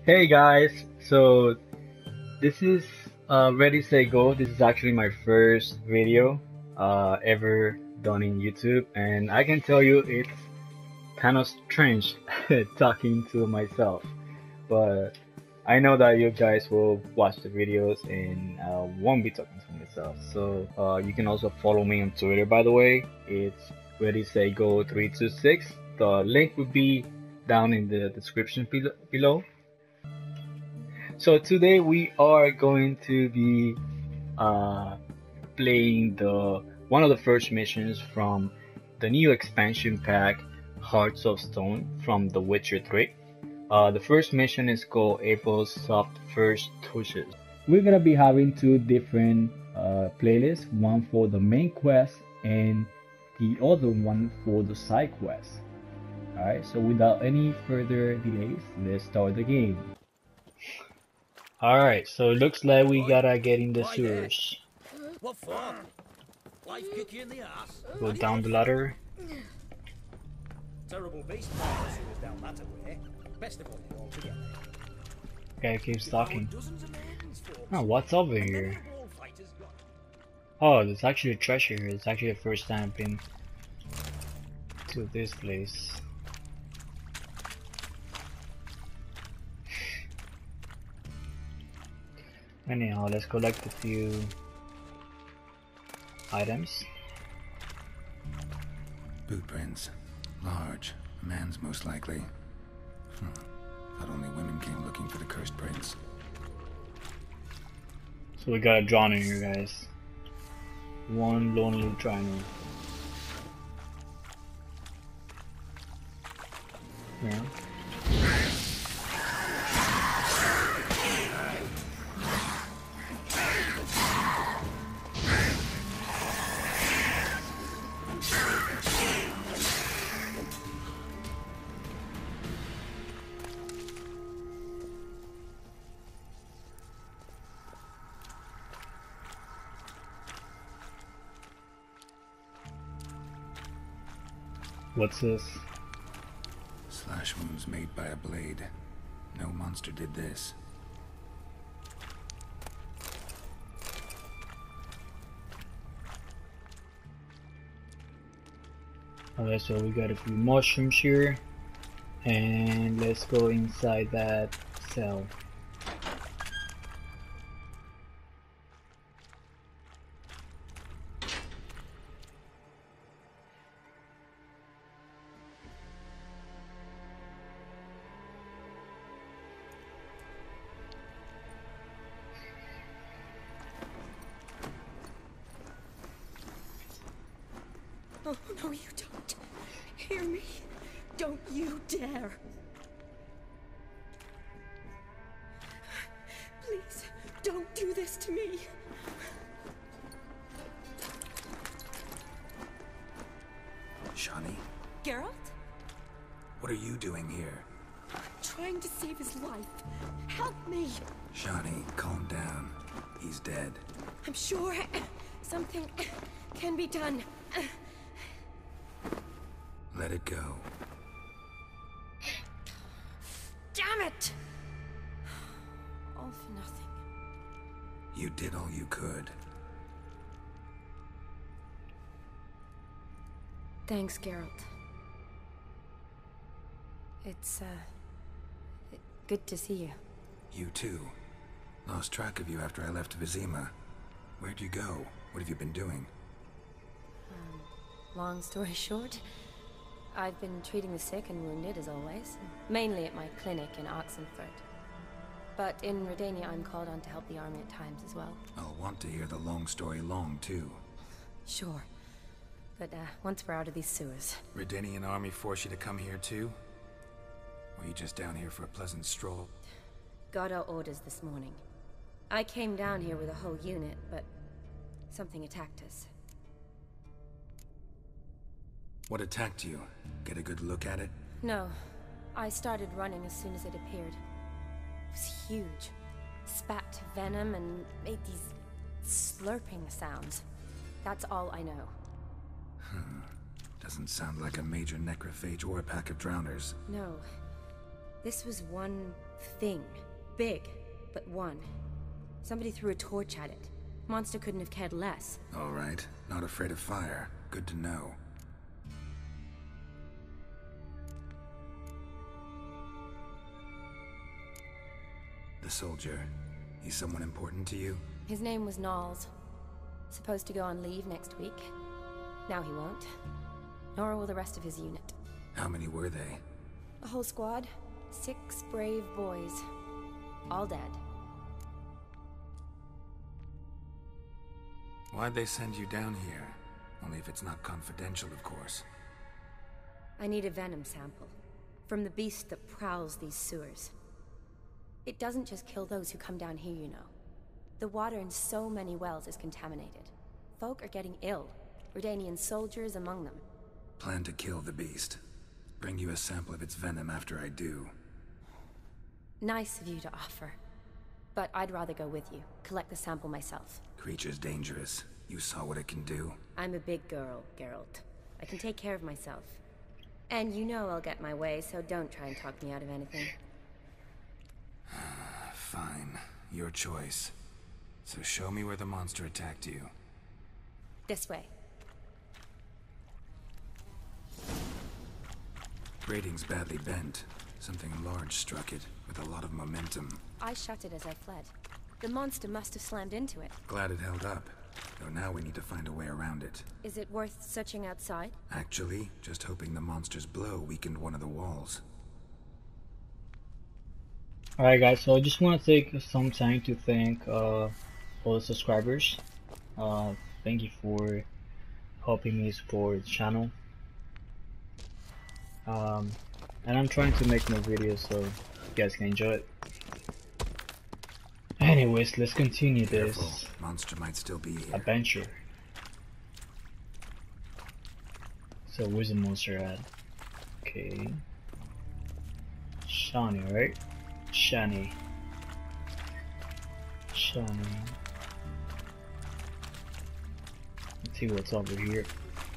Hey guys, so this is Ready Say Go. This is actually my first video ever done in YouTube, and I can tell you it's kind of strange talking to myself, but I know that you guys will watch the videos and won't be talking to myself. So you can also follow me on Twitter, by the way. It's Ready Say Go 326. The link will be down in the description below. So today we are going to be uh, playing the one of the first missions from the new expansion pack, Hearts of Stone from The Witcher 3. The first mission is called April's Soft First Touches. We're gonna be having two different playlists, one for the main quest and the other one for the side quest. Alright, so without any further delays, let's start the game. Alright, so it looks like we gotta get in the sewers. What for? Life kick you in the ass? Go down the ladder. Terrible beast fires was down that way. Best of all together. Guy keeps talking. Dozens of maidens, folks. Oh, what's over And here? then the wall fighters got Oh, there's actually treasure here. It's actually the first time I've been to this place. Anyhow, let's collect a few items. Boot prints. Large. A man's most likely. Thought only women came looking for the cursed prince. So we got a drawn in here, guys. One lonely triangle. Yeah. What's this? Slash wounds made by a blade. No monster did this. Alright, so we got a few mushrooms here. And let's go inside that cell. Oh, no, you don't. Hear me? Don't you dare. Please, don't do this to me. Shani, Geralt? what are you doing here? Trying to save his life. Help me. Shani, calm down. He's dead. I'm sure something can be done. Let it go. Damn it! All for nothing. You did all you could. Thanks, Geralt. It's, good to see you. You too. Lost track of you after I left Vizima. Where'd you go? What have you been doing? Long story short, I've been treating the sick and wounded as always, mainly at my clinic in Oxenfurt. But in Redania, I'm called on to help the army at times as well. I'll want to hear the long story long, too. Sure. But once we're out of these sewers. Redanian army forced you to come here, too? Or are you just down here for a pleasant stroll? Got our orders this morning. I came down here with a whole unit, but something attacked us. What attacked you? Get a good look at it? No. I started running as soon as it appeared. It was huge. Spat venom and made these slurping sounds. That's all I know. Doesn't sound like a major necrophage or a pack of drowners. No. This was one thing. Big, but one. Somebody threw a torch at it. Monster couldn't have cared less. All right. Not afraid of fire. Good to know. The soldier. He's someone important to you? His name was Knowles. Supposed to go on leave next week. Now he won't. Nor will the rest of his unit. How many were they? A whole squad. 6 brave boys. All dead. Why'd they send you down here? Only if it's not confidential, of course. I need a venom sample. From the beast that prowls these sewers. It doesn't just kill those who come down here, you know. The water in so many wells is contaminated. Folk are getting ill. Redanian soldiers among them. Plan to kill the beast. Bring you a sample of its venom after I do. Nice of you to offer. But I'd rather go with you. Collect the sample myself. Creature's dangerous. You saw what it can do. I'm a big girl, Geralt. I can take care of myself. And you know I'll get my way, so don't try and talk me out of anything. Fine. Your choice. So show me where the monster attacked you. This way. Grating's badly bent. Something large struck it, with a lot of momentum. I shut it as I fled. The monster must have slammed into it. Glad it held up. Though now we need to find a way around it. Is it worth searching outside? Actually, just hoping the monster's blow weakened one of the walls. Alright guys, so I just want to take some time to thank all the subscribers. Thank you for helping me support the channel. And I'm trying to make more videos so you guys can enjoy it. Anyways, let's continue Careful. this Monster might still be here. adventure. So where's the monster at? Okay. Shawnee, right? Shani. Let's see what's over here.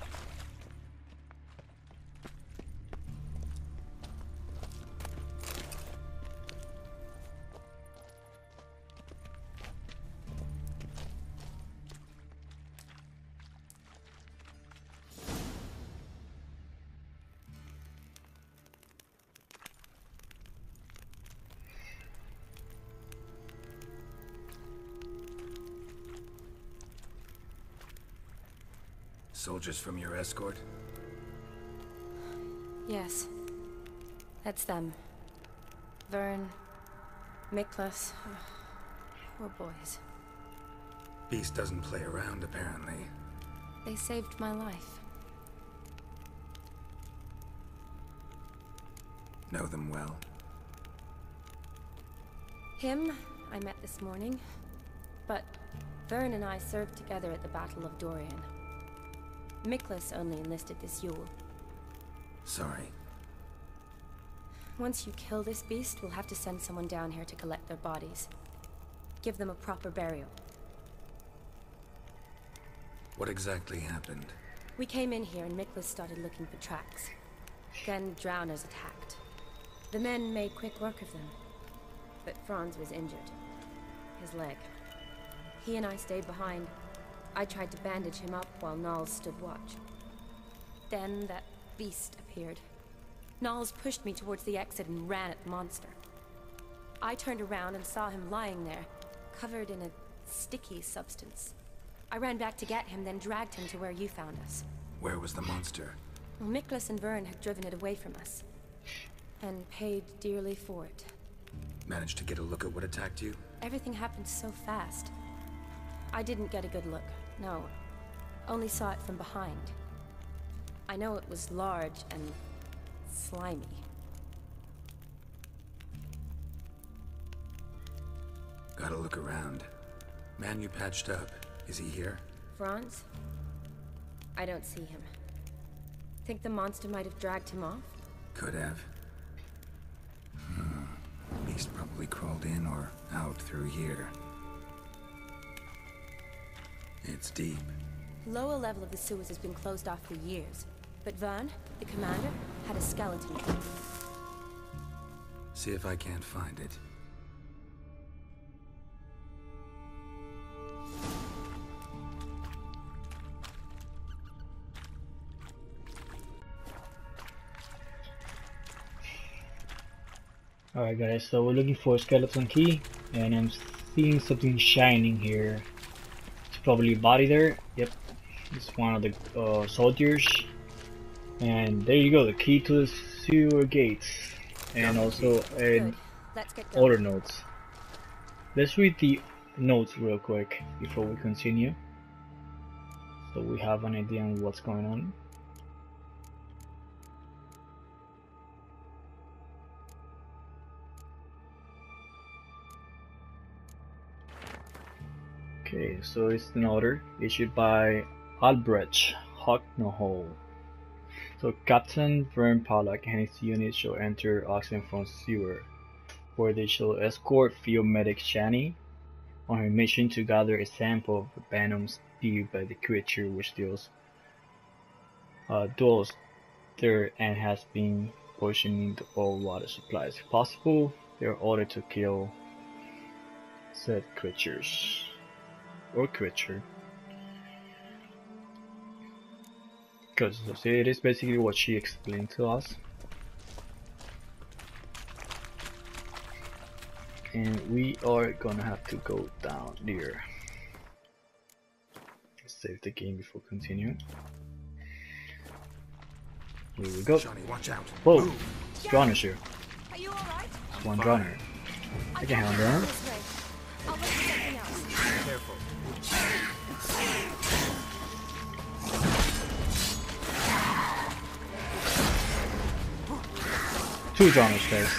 Soldiers from your escort? Yes. That's them. Vern, Miklas. Poor boys. Beast doesn't play around, apparently. They saved my life. Know them well. Him, I met this morning. But Vern and I served together at the Battle of Dorian. Miklas only enlisted this Yule. Sorry. Once you kill this beast, we'll have to send someone down here to collect their bodies. Give them a proper burial. What exactly happened? We came in here and Miklas started looking for tracks. Then drowners attacked. The men made quick work of them. But Franz was injured. His leg. He and I stayed behind. I tried to bandage him up while Knowles stood watch. Then that beast appeared. Knowles pushed me towards the exit and ran at the monster. I turned around and saw him lying there, covered in a sticky substance. I ran back to get him, then dragged him to where you found us. Where was the monster? Well, Miklas and Vern had driven it away from us. And paid dearly for it. Managed to get a look at what attacked you? Everything happened so fast. I didn't get a good look, no. Only saw it from behind. I know it was large and slimy. Gotta look around. Man you patched up, is he here? Franz? I don't see him. Think the monster might have dragged him off? Could have. Beast probably crawled in or out through here. It's deep. Lower level of the sewers has been closed off for years. But Vern, the commander, had a skeleton. See if I can't find it. Alright guys, so we're looking for a skeleton key, and I'm seeing something shining here. It's probably a body there. Yep, it's one of the soldiers. And there you go, the key to the sewer gates. And also Good. Let's get going. other notes. Let's read the notes real quick before we continue, so we have an idea on what's going on. Okay, so it's an order issued by Albrecht Hocknohol. So Captain Vern Pollack and his unit shall enter Oxenfront sewer, where they shall escort field medic Shani on her mission to gather a sample of the venom spewed by the creature which dwells there and has been poisoning all water supplies. If possible, they are ordered to kill said creatures. Or creature. Because it is basically what she explained to us. And we are gonna have to go down there. Let's save the game before continuing. Here we go. Johnny, watch out. Whoa! Drowner's here. Are you alright? One drowner. I can handle him. This way. I'll look for something else. Careful. Two drowners, guys.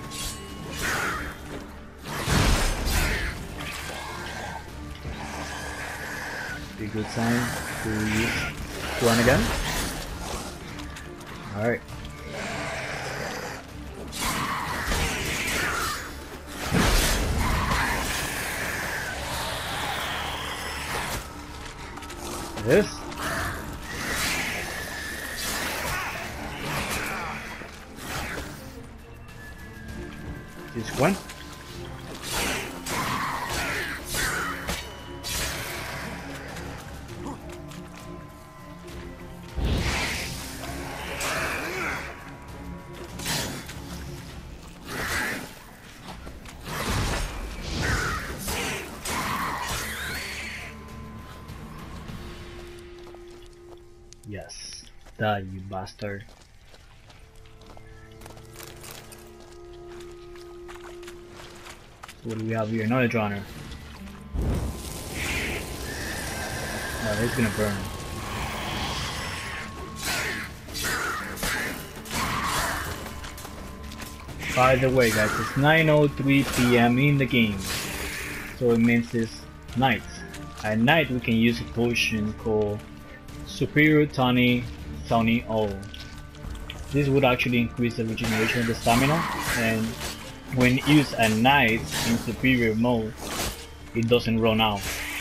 Be a good sign to use one again. Alright. This. This one. Yes, die, you bastard. What do we have here? Another drowner. Oh, he's gonna burn. By the way, guys, it's 9:03 p.m. in the game, so it means it's night. At night, we can use a potion called Superior Tony O. This would actually increase the regeneration of the stamina, and when used at night in superior mode, it doesn't run out.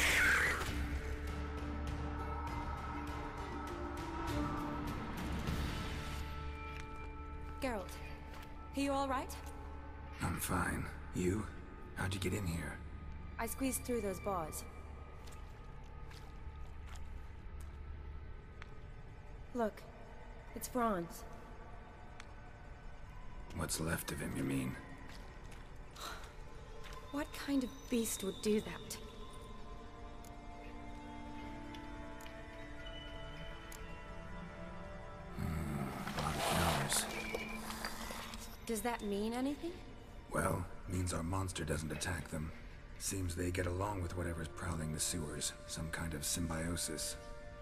Geralt, are you alright? I'm fine. You? How'd you get in here? I squeezed through those bars. Look, it's Franz. What's left of him, you mean? What kind of beast would do that? A lot of flowers. Does that mean anything? Well, means our monster doesn't attack them. Seems they get along with whatever's prowling the sewers. Some kind of symbiosis.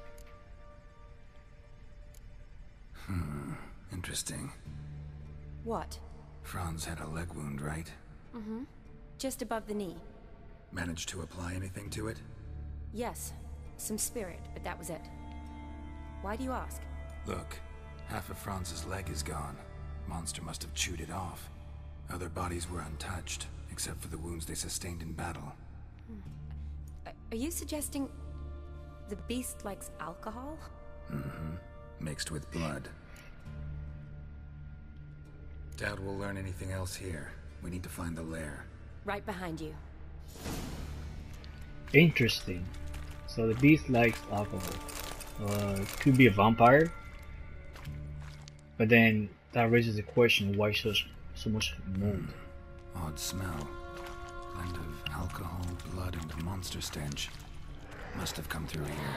Interesting. What? Franz had a leg wound, right? Mm-hmm. Just above the knee. Managed to apply anything to it? Yes, some spirit, but that was it. Why do you ask? Look, half of Franz's leg is gone. Monster must have chewed it off. Other bodies were untouched, except for the wounds they sustained in battle. Are you suggesting the beast likes alcohol? Mm-hmm. Mixed with blood. Doubt we'll learn anything else here. We need to find the lair. Right behind you. Interesting. So the beast likes alcohol. Could be a vampire. But then that raises the question, why so much mold? Odd smell. Blend of alcohol, blood, and monster stench. Must have come through here.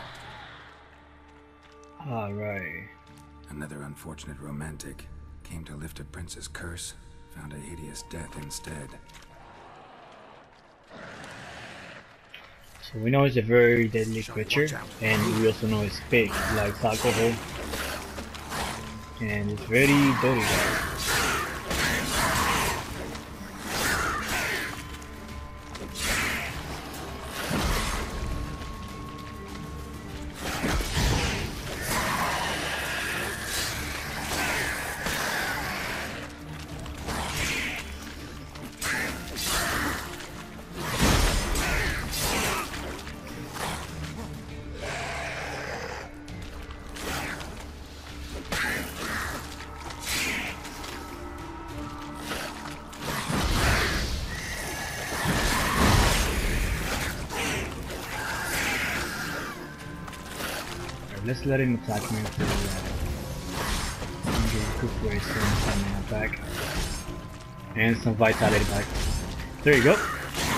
Alright. Another unfortunate romantic. Came to lift a prince's curse. Found a hideous death instead. So we know it's a very deadly Shall we creature, watch out? and we also know it's big, like alcohol, and it's very dirty, guys. Let's let him attack me for recuperate some stamina back and some vitality back. There you go.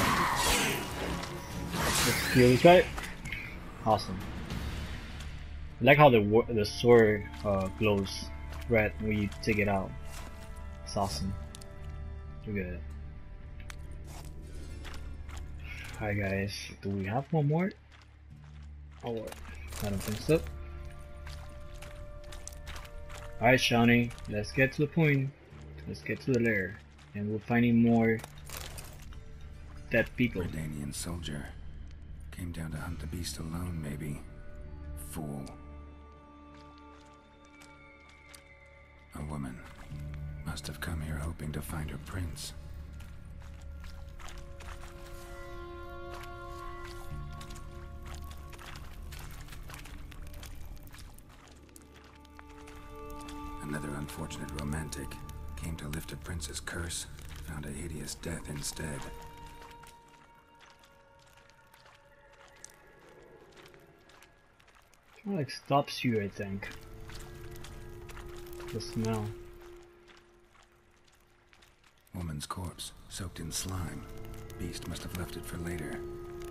Let's kill this guy. Awesome. I like how the sword glows red when you take it out. It's awesome. Look at it. Hi guys, do we have one more? Oh, I don't think so. Alright, Shawnee, let's get to the point. Let's get to the lair. And we're finding more dead people. Redanian soldier. Came down to hunt the beast alone, maybe. Fool. A woman. Must have come here hoping to find her prince. Another unfortunate romantic. Came to lift a prince's curse. Found a hideous death instead. Kind of like stops you, I think. The smell. Woman's corpse, soaked in slime. Beast must have left it for later.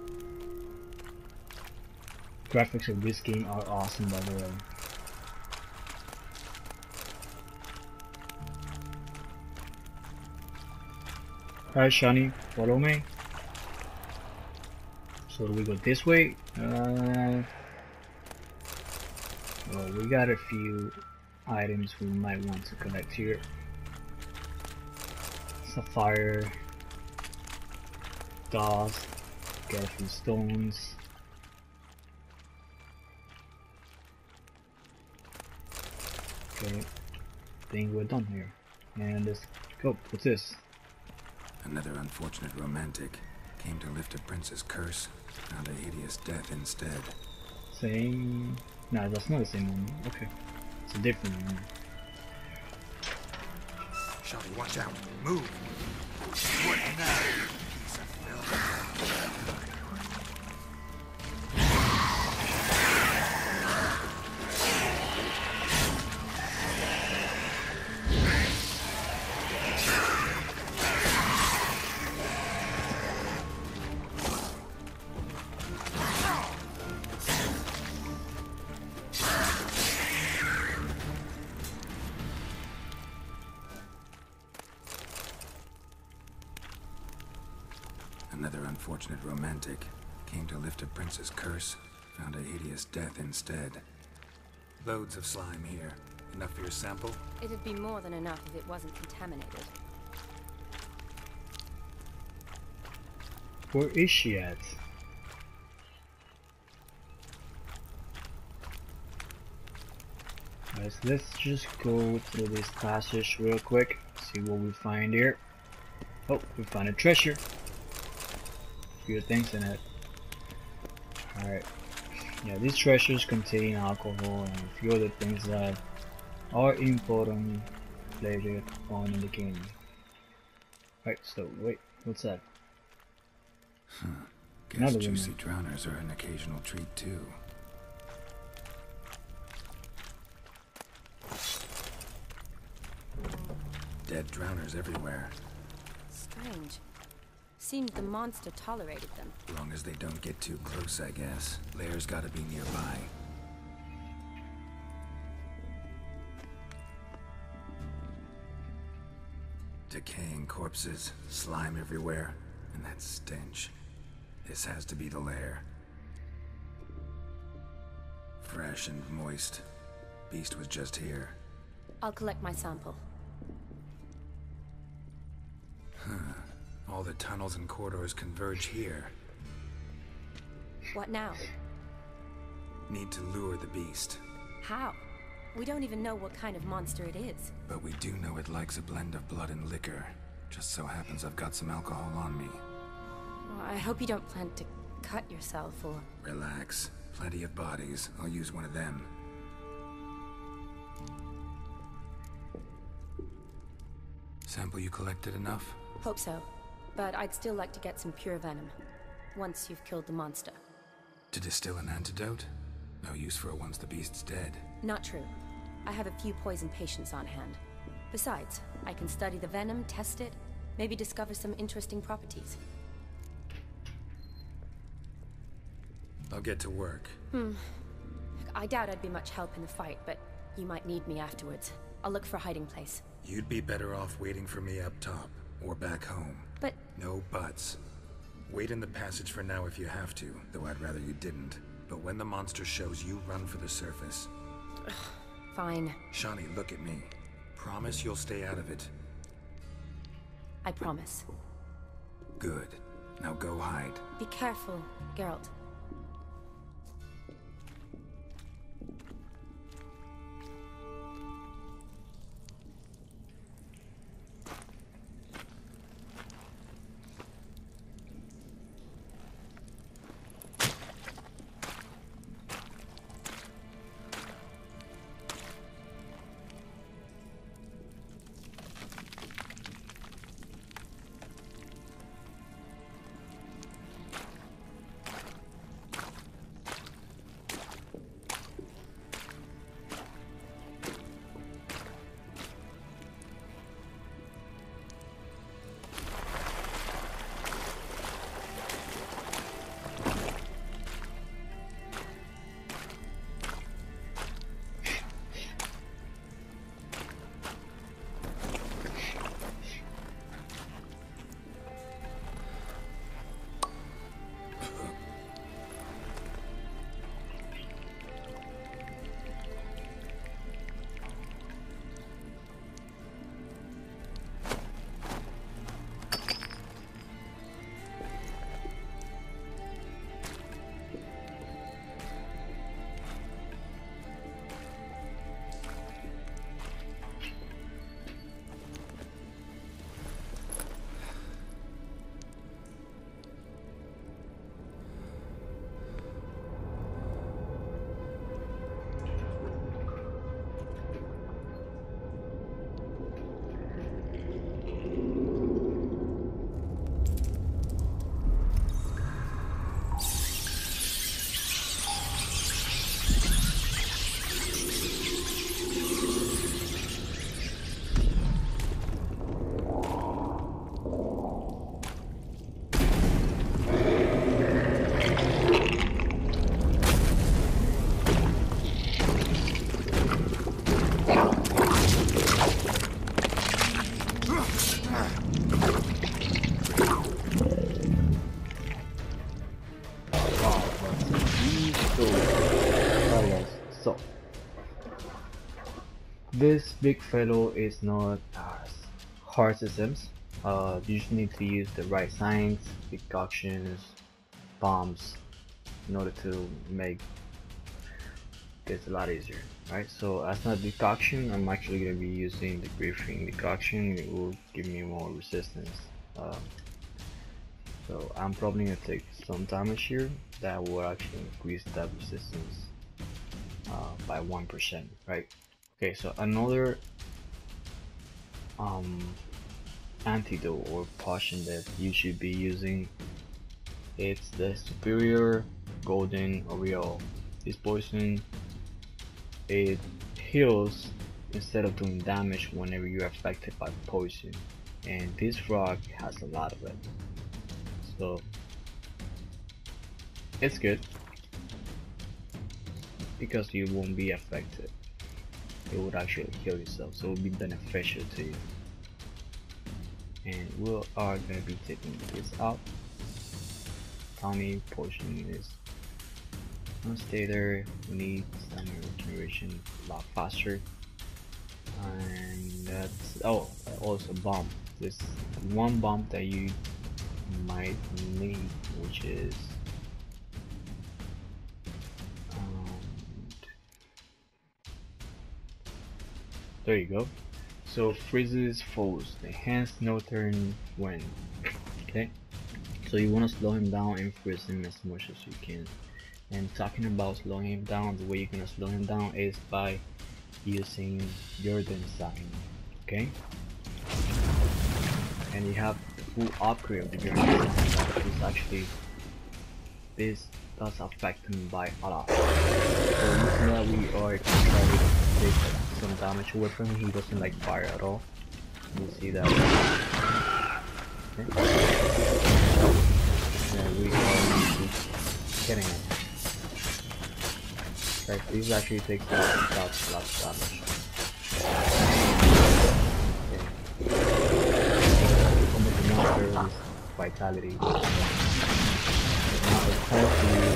Graphics of this game are awesome, by the way. Alright, Shawnee, follow me. So we go this way. Well, we got a few items we might want to collect here. Sapphire, dust, get a few stones. Okay, think we're done here. And let's go. What's this? Another unfortunate romantic. Came to lift a prince's curse. Found a hideous death instead. Same. No, that's not the same one. Okay. It's a different one. Shall we watch out? Move! What now? Piece of filth. Another unfortunate romantic. Came to lift a prince's curse. Found a hideous death instead. Loads of slime here. Enough for your sample? It'd be more than enough if it wasn't contaminated. Where is she at? Guys, let's just go through this passage real quick. See what we find here. Oh, we found a treasure. Few things in it. Alright. Yeah, these treasures contain alcohol and a few other things that are important play with on in the game. Right, so wait, what's that? Guess Another juicy woman. drowners are an occasional treat too. Dead drowners everywhere. Strange. Seems the monster tolerated them. Long as they don't get too close, I guess. Lair's gotta be nearby. Decaying corpses, slime everywhere, and that stench. This has to be the lair. Fresh and moist. Beast was just here. I'll collect my sample. All the tunnels and corridors converge here. What now? Need to lure the beast. How? We don't even know what kind of monster it is. But we do know it likes a blend of blood and liquor. Just so happens I've got some alcohol on me. Well, I hope you don't plan to cut yourself or... Relax. Plenty of bodies. I'll use one of them. Sample you collected enough? Hope so. But I'd still like to get some pure venom. Once you've killed the monster. To distill an antidote? No use for it once the beast's dead. Not true. I have a few poison patients on hand. Besides, I can study the venom, test it, maybe discover some interesting properties. I'll get to work. I doubt I'd be much help in the fight, but you might need me afterwards. I'll look for a hiding place. You'd be better off waiting for me up top, or back home. But... No buts. Wait in the passage for now if you have to, though I'd rather you didn't. But when the monster shows, you run for the surface. fine. Shani, look at me. Promise you'll stay out of it. I promise. Good. Now go hide. Be careful, Geralt. This big fellow is not as hard as it seems. You just need to use the right signs, decoctions, bombs in order to make this a lot easier, right? So as a decoction, I'm actually going to be using the briefing decoction. It will give me more resistance. So I'm probably going to take some damage here that will actually increase that resistance by 1%, right? Okay, so another um, antidote or potion that you should be using. It's the superior golden aureole. This potion, it heals instead of doing damage whenever you're affected by poison, and this frog has a lot of it, so it's good because you won't be affected. It would actually heal yourself, so it will be beneficial to you. And we are going to be taking this out. Tiny potion is gonna stay there. We need stamina regeneration a lot faster. And that's, oh, also bomb. There's one bomb that you might need, which is there you go. So freezes foes, enhance no turn when. Okay, so you want to slow him down and freeze him as much as you can. And talking about slowing him down, the way you're gonna slow him down is by using Jordan sign. Okay, and you have the full upgrade of the Jordan sign. This actually, this does affect him by a lot. So using that, we are gonna try to take some damage away from him. He doesn't like fire at all. You see that? Okay. And we are getting him. Okay, these actually takes lots of damage. Okay. Almost monster is vitality. Now it's time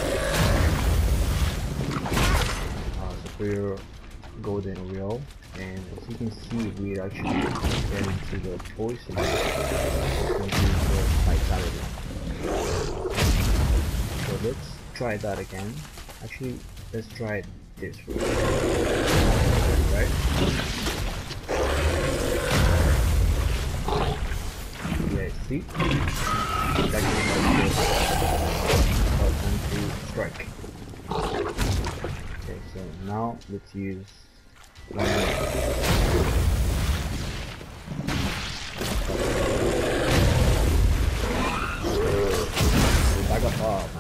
to use superior golden aureole, and as you can see, we actually get into the poison the vitality. So let's try that again. Actually, let's try this first. Right? Yeah, see? It's actually time to strike. Okay, so now let's use back up.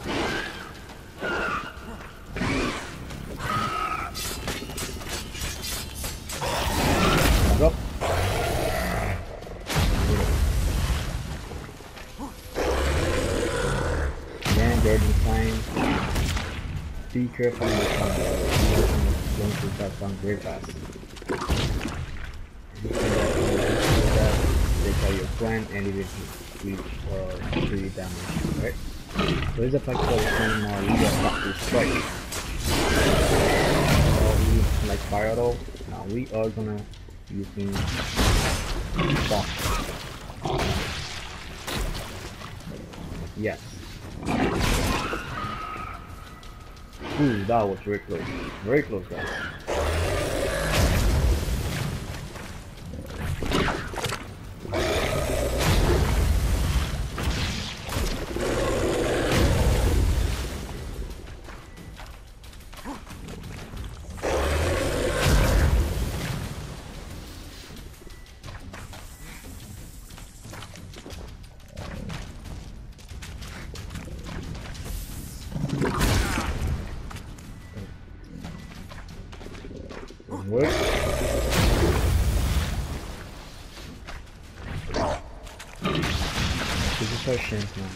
Back up. Again, Jordan sign. Be careful in the combo. Going to that down very fast. Take out your friend and even hit or 3 damage, right? So this effect for the same now we are about to strike. We like fire at all. Now we are gonna using bomb. Yes. Ooh, that was very close. Very close, guys. Work. This is our chance now.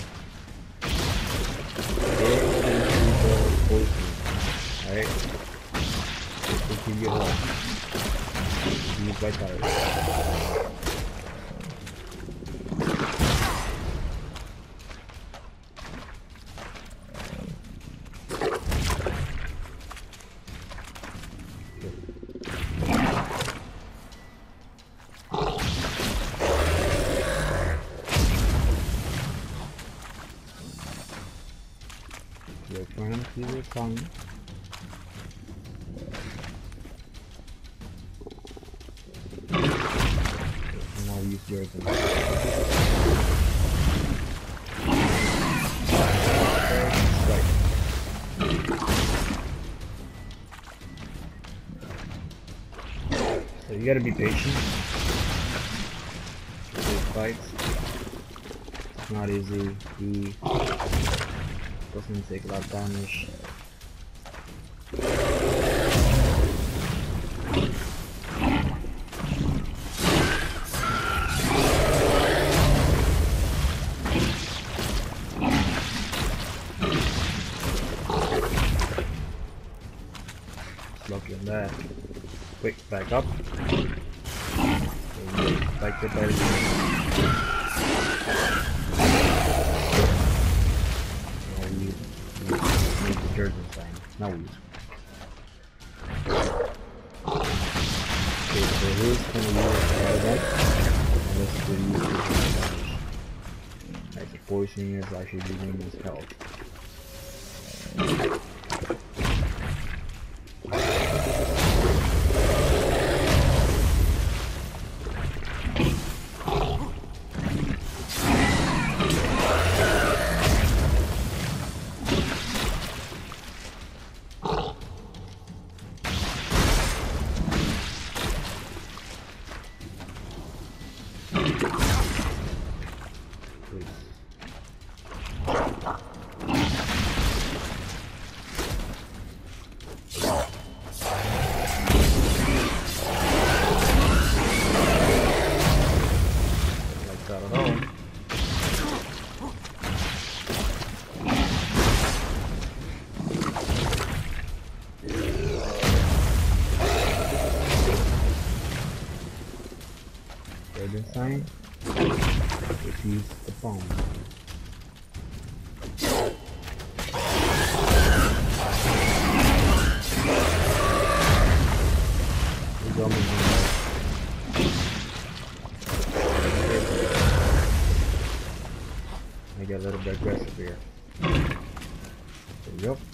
Get into the poison. Alright? This will give you health. Use vitality. You're trying to see your tongue. And now use yours. Right. So you gotta be patient. not easy. He doesn't take a lot of damage. Lucky on that. Quick, back up. Back to bed. You make the jersey sign. Now we use. Okay, so he's gonna use that. And let's do use damage. Like the poison is actually giving his health. Sign. Let's use the phone. I get a little bit aggressive here. There we go.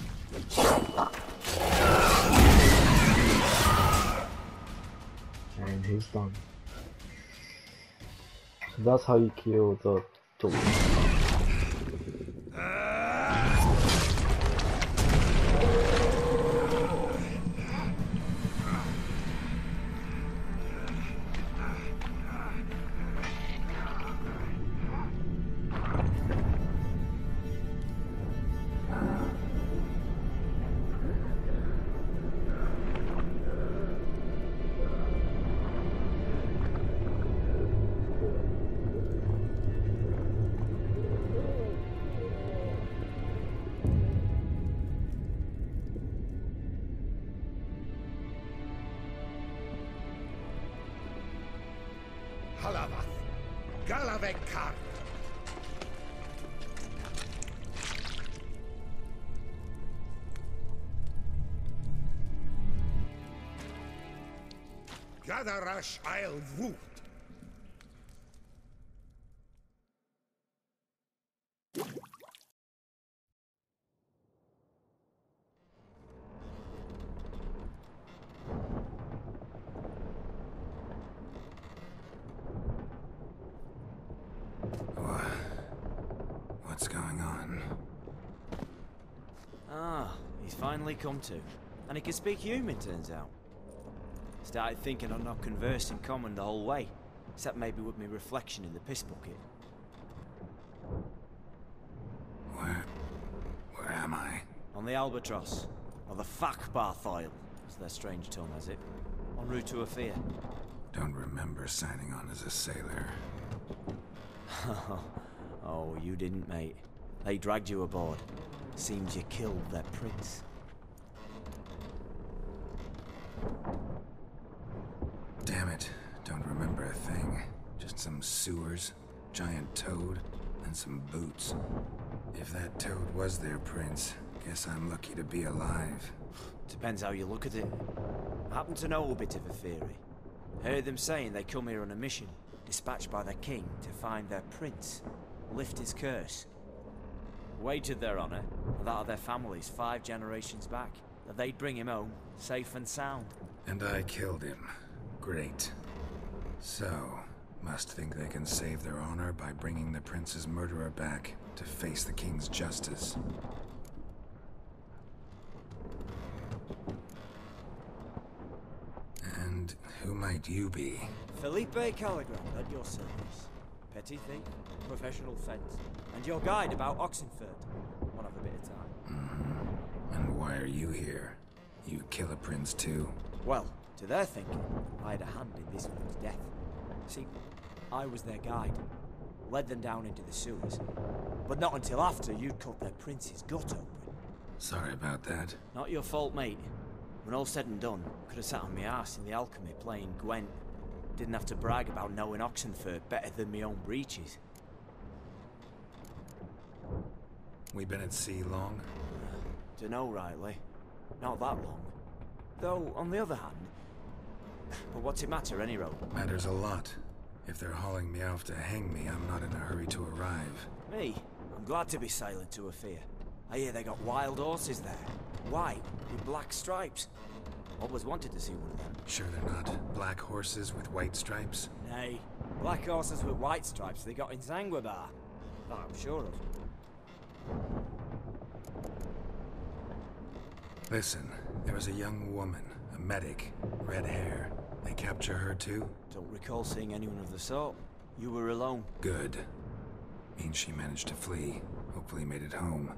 And he's done. So that's how you kill the tool. Halavath, Galavekar. Gadarash I'll Voot. What's going on? Ah, he's finally come to. And he can speak human, turns out. Started thinking I'd not conversed in common the whole way, except maybe with me reflection in the piss bucket. Where am I? On the Albatross, or the Fakbarth Isle, as their strange tongue has it, en route to Afir. Don't remember signing on as a sailor. Oh, you didn't, mate. They dragged you aboard. Seems you killed their prince. Damn it, don't remember a thing. Just some sewers, giant toad, and some boots. If that toad was their prince, guess I'm lucky to be alive. Depends how you look at it. I happen to know a bit of a theory. Heard them saying they come here on a mission, dispatched by the king to find their prince, lift his curse. Wagered their honor, and that of their families 5 generations back, that they'd bring him home, safe and sound. And I killed him. Great. So, must think they can save their honor by bringing the prince's murderer back to face the king's justice. And who might you be? Felipe Caligrand at your service. Petty thief, professional fence, and your guide about Oxenford. Wanna have a bit of time? And why are you here? You kill a prince too? Well, to their thinking, I had a hand in this one's death. See, I was their guide, led them down into the sewers, but not until after you'd cut their prince's gut open. Sorry about that. Not your fault, mate. When all said and done, could have sat on my arse in the alchemy playing Gwent. Didn't have to brag about knowing Oxenford better than my own breeches. We been at sea long? Dunno rightly. Not that long. Though, on the other hand... But what's it matter, any road? Matters a lot. If they're hauling me off to hang me, I'm not in a hurry to arrive. Me? I'm glad to be silent to a fear. I hear they got wild horses there. White, with black stripes. Always wanted to see one of them. Sure they're not black horses with white stripes? Nay, black horses with white stripes they got in Zanguibar. That I'm sure of. Listen, there was a young woman, a medic, red hair. They capture her too? Don't recall seeing anyone of the sort. You were alone. Good. Means she managed to flee. Hopefully made it home.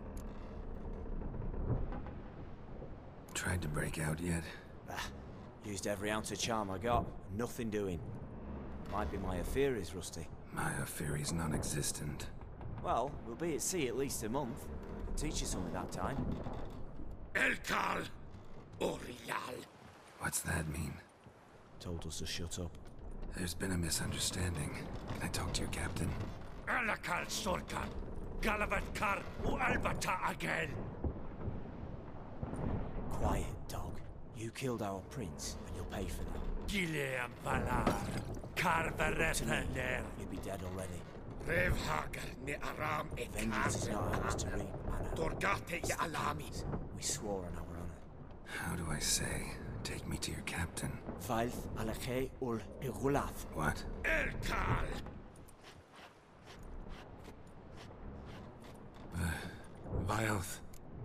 Tried to break out yet? Used every ounce of charm I got. Nothing doing. Might be my Aetheri's rusty. My Aetheri's non-existent. Well, we'll be at sea at least a month. Can teach you something that time. Elkal Orial. What's that mean? Told us to shut up. There's been a misunderstanding. Can I talk to your captain? Alakal Sorkan. Galavat Kar U Albata Agel. Quiet, dog. You killed our prince, and you'll pay for that. Gileam Valar. Karvarepener. You'd be dead already. Revhagar ne Aram Vengeance is not ours to reap, Anna. Dorgate ya Alamis. We swore on our honor. How do I say? Take me to your captain. Vailth Alakhe ul Igulath. What? Elkal. Vilth.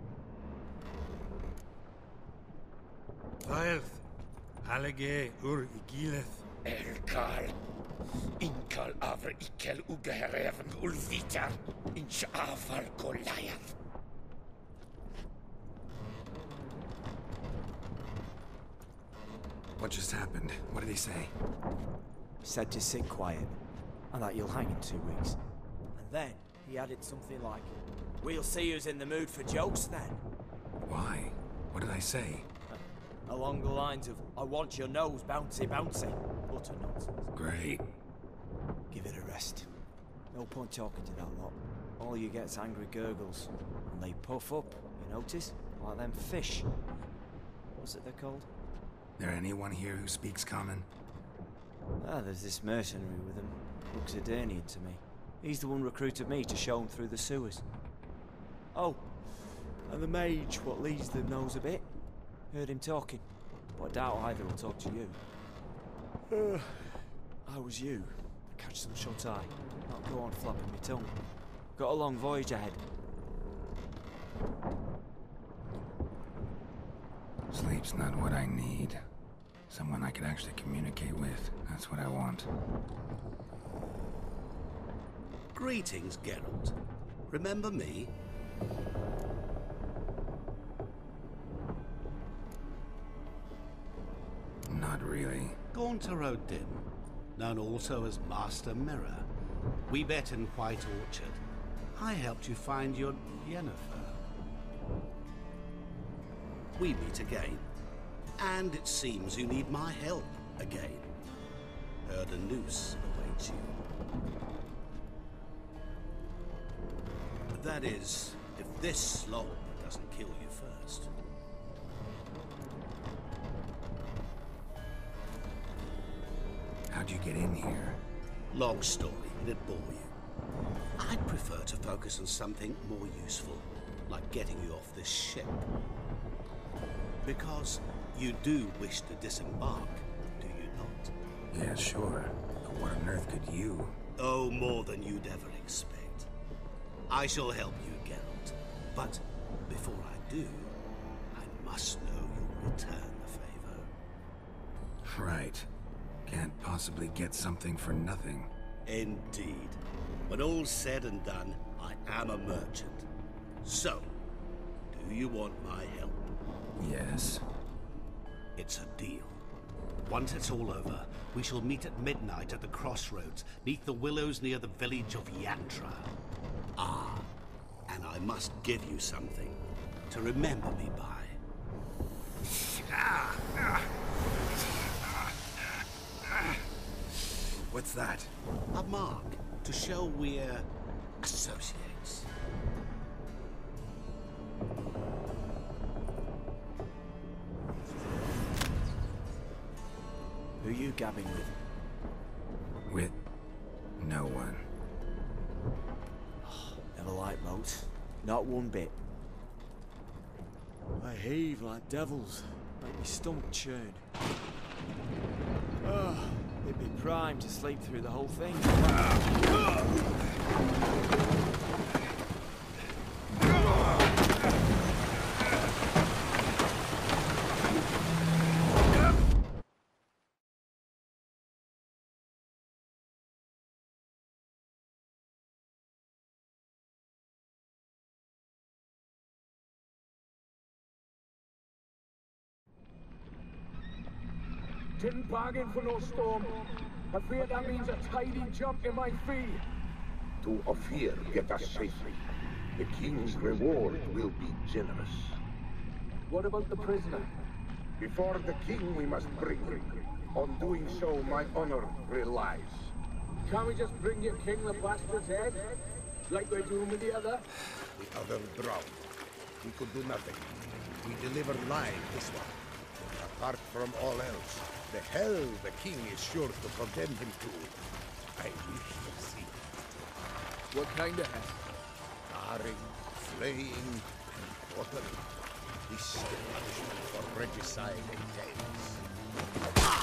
Vilth. Alege ur Igileth. Elkal. Inkal avre ikel ugehereven ulvitar. Inch afal Goliath. What just happened? What did he say? Said to sit quiet, and that you'll hang in 2 weeks. And then he added something like, "We'll see who's in the mood for jokes then." Why? What did I say? Along the lines of, "I want your nose bouncy bouncy." Utter nonsense. Great. Give it a rest. No point talking to that lot. All you get's angry gurgles. And they puff up, you notice? Like them fish. What's it they're called? There anyone here who speaks common? There's this mercenary with him. Looks Eternian to me. He's the one recruited me to show him through the sewers. Oh, and the mage what leads them knows a bit. Heard him talking, but I doubt either will talk to you. I was you. Catch some shut-eye. Not go on flapping my tongue. Got a long voyage ahead. Sleep's not what I need. Someone I can actually communicate with. That's what I want. Greetings, Geralt. Remember me? Not really. Gaunter O'Dim, known also as Master Mirror. We met in White Orchard. I helped you find your Yennefer. We meet again. And it seems you need my help again. Heard a noose awaits you. That is, if this slob doesn't kill you first. How'd you get in here? Long story, it'd bore you. I'd prefer to focus on something more useful, like getting you off this ship. Because you do wish to disembark, do you not? Yeah, sure. But what on earth could you? Oh, more than you'd ever expect. I shall help you, Geralt. But before I do, I must know you'll return the favor. Right. Can't possibly get something for nothing. Indeed. When all's said and done, I am a merchant. So, do you want my help? Yes. It's a deal. Once it's all over, we shall meet at midnight at the crossroads, neath the willows near the village of Yatra. Ah, and I must give you something to remember me by. What's that? A mark to show we're associates. Who you gabbing with? With no one. Never liked boats. Not one bit. I heave like devils. Make me stomach churn. Oh, it'd be prime to sleep through the whole thing. Didn't bargain for no storm. I fear that means a tidy jump in my fee. To Ophir, get us safely. The king's reward will be generous. What about the prisoner? Before the king we must bring him. On doing so, my honor relies. Can't we just bring your king the bastard's head? Like we're doing with the other? The other drowned. We could do nothing. We deliver live this one. Apart from all else, the hell the king is sure to condemn him to, I wish to see. What kind of head? Tarring, flaying, and quartering. This is the punishment for regicide and tales.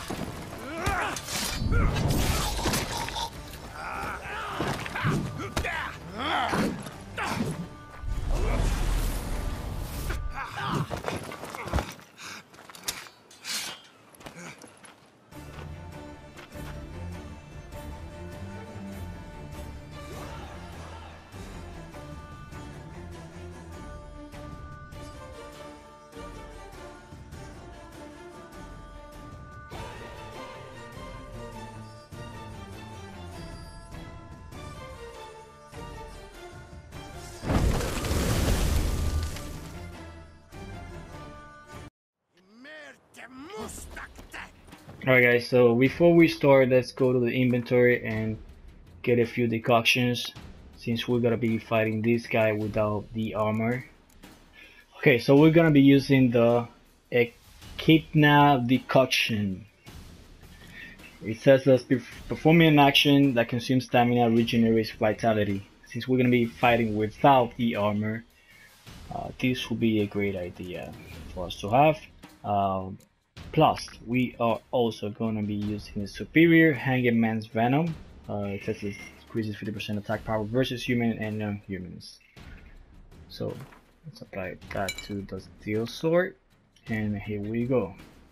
Alright guys, so before we start, let's go to the inventory and get a few decoctions since we're gonna be fighting this guy without the armor. Okay, so we're gonna be using the Echidna decoction. It says that performing an action that consumes stamina regenerates vitality. Since we're gonna be fighting without the armor, this will be a great idea for us to have. Plus, we are also going to be using the superior Hanging Man's Venom. It says it increases 50% attack power versus human and non-humans. So let's apply that to the steel sword, and here we go.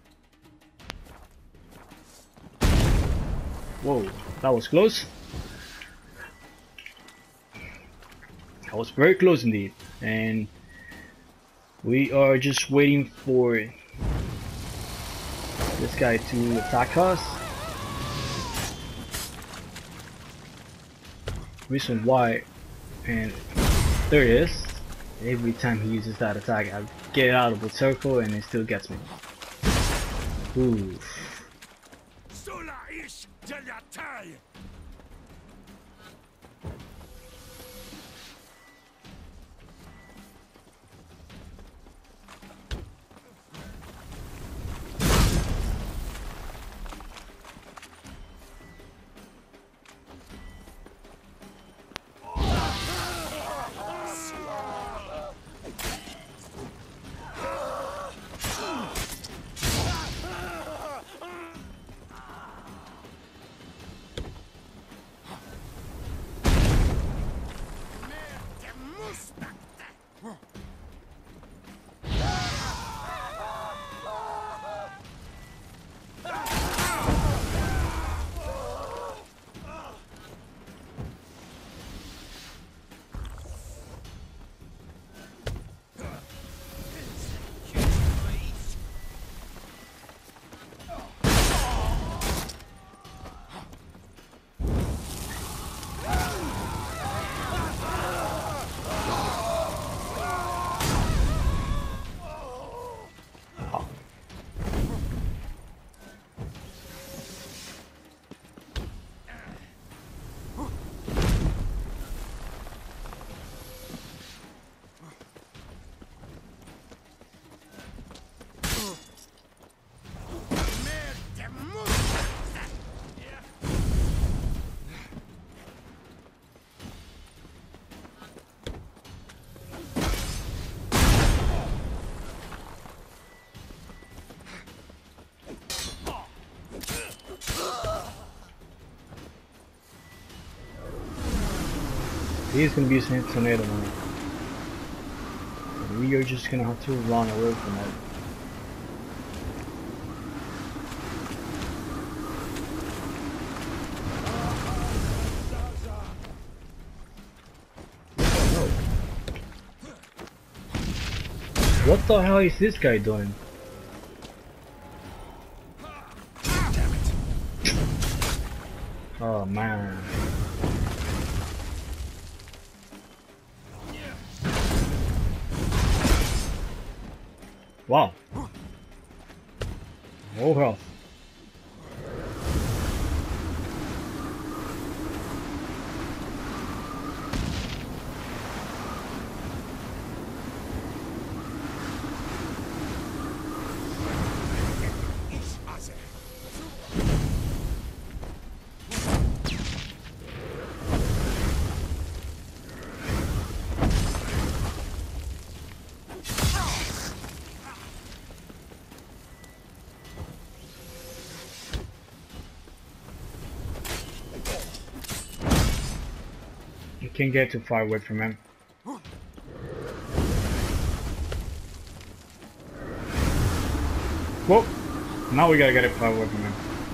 Whoa, that was close. That was very close indeed, and we are just waiting for this guy to attack us. Reason why, and there it is. Every time he uses that attack, I get out of the circle and it still gets me. Ooh. He's gonna be using tornado now. And we are just gonna have to run away from it. What the hell is this guy doing? Oh man. Wow. Oh health. You can't get too far away from him. Whoa! Now we gotta get it far away from him.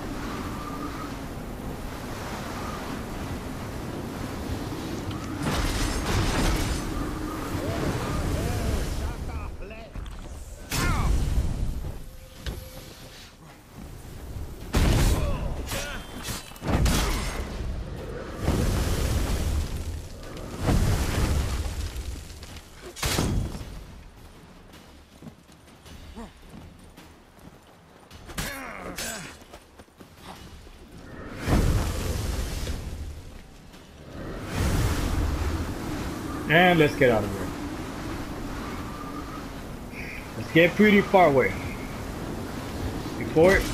And let's get out of here. Let's get pretty far away. Before it.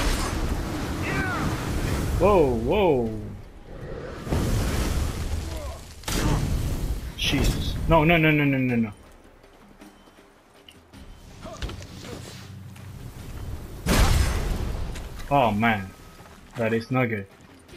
Whoa, whoa. Jesus. No, no, no, no, no, no, no. Oh man. That is not good.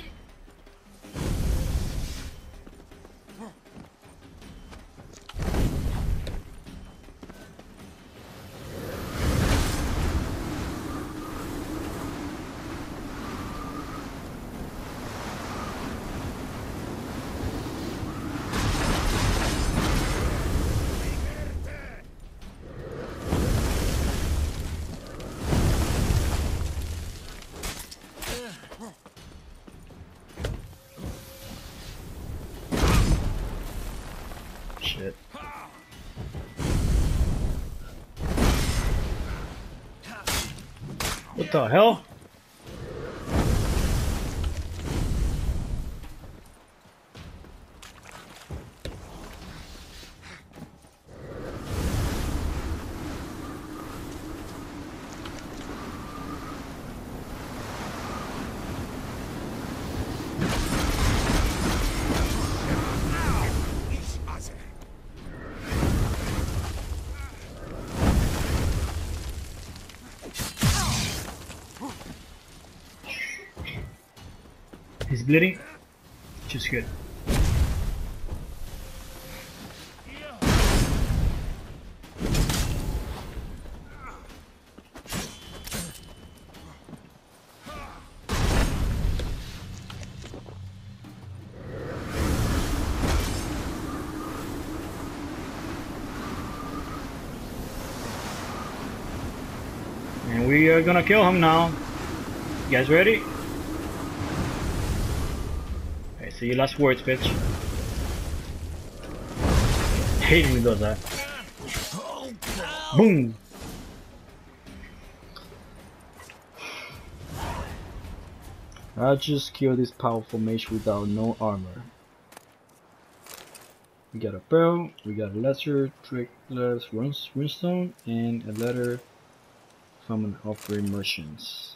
Shit. What the hell? He's bleeding, which is good. And we are gonna kill him now. You guys ready? Okay, so your last words, bitch. Hate when he does that. Boom! I just killed this powerful mage without no armor. We got a pearl, we got a lesser trickless runestone, and a letter from an offering merchants.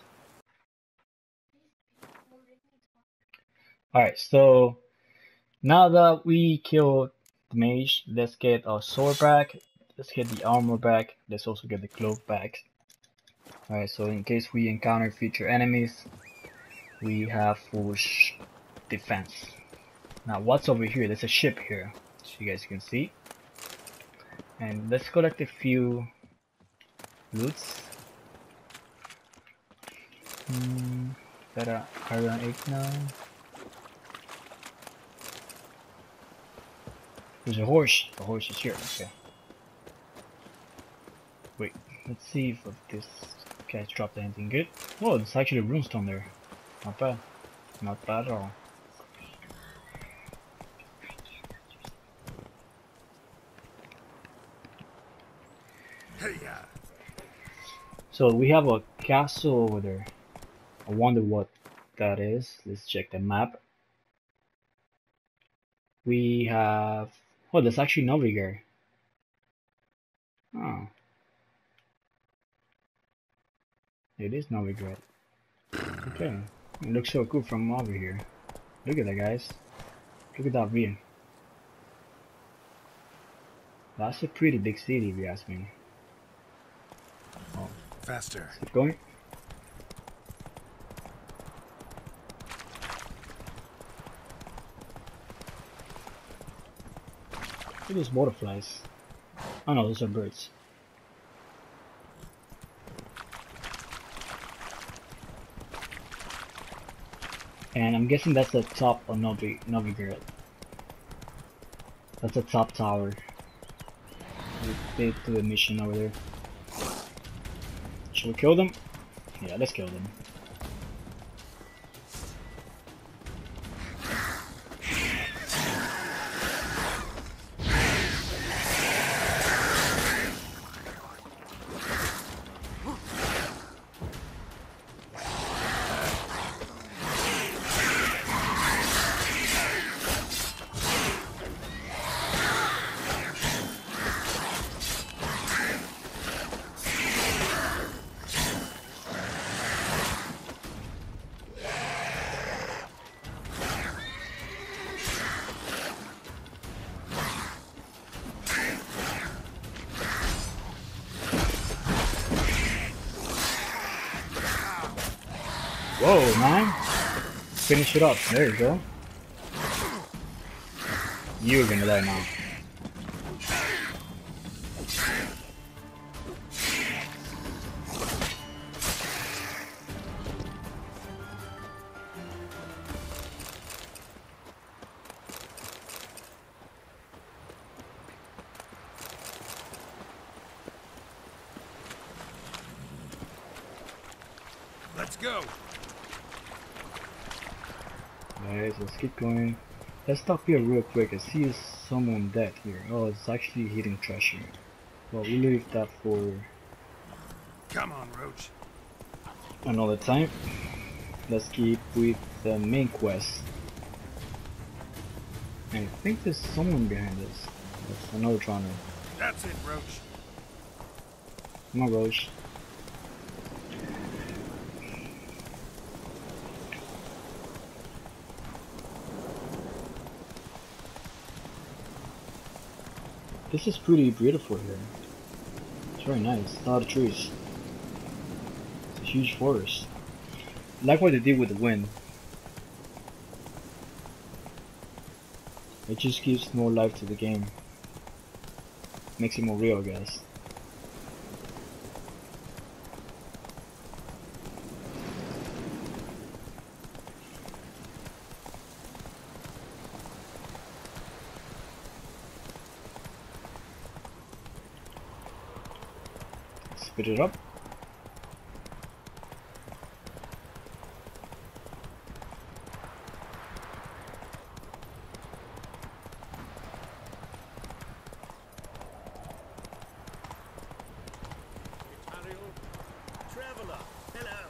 Alright, so now that we killed the mage, let's get our sword back, let's get the armor back, let's also get the cloak back. Alright, so in case we encounter future enemies, we have full defense. Now what's over here? There's a ship here, so you guys can see. And let's collect a few loots. Para around 8-9. There's a horse. The horse is here. Okay. Wait. Let's see if this guy's dropped anything good. Oh, there's actually a runestone there. Not bad. Not bad at all. So we have a castle over there. I wonder what that is. Let's check the map. We have... Oh, there's actually Novigrad. Oh. It is Novigrad. Okay. It looks so cool from over here. Look at that, guys. Look at that view. That's a pretty big city, if you ask me. Oh. Faster. Keep going. Look at those butterflies. Oh no, those are birds. And I'm guessing that's the top of Novigrad. That's the top tower. They do the mission over there. Should we kill them? Yeah, let's kill them. Whoa, man. Finish it up. There you go. You're gonna die now. Let's go. Alright, let's keep going. Let's stop here real quick. I see someone dead here. Oh, it's actually hidden treasure. Well, we leave that for Come on, Roach. another time. Let's keep with the main quest. I think there's someone behind us. That's another Troner. That's it, Roach. Come on, Roach. This is pretty beautiful here. It's very nice. A lot of trees. It's a huge forest. I like what they did with the wind. It just gives more life to the game. Makes it more real, I guess. Speed it up. Traveler, hello.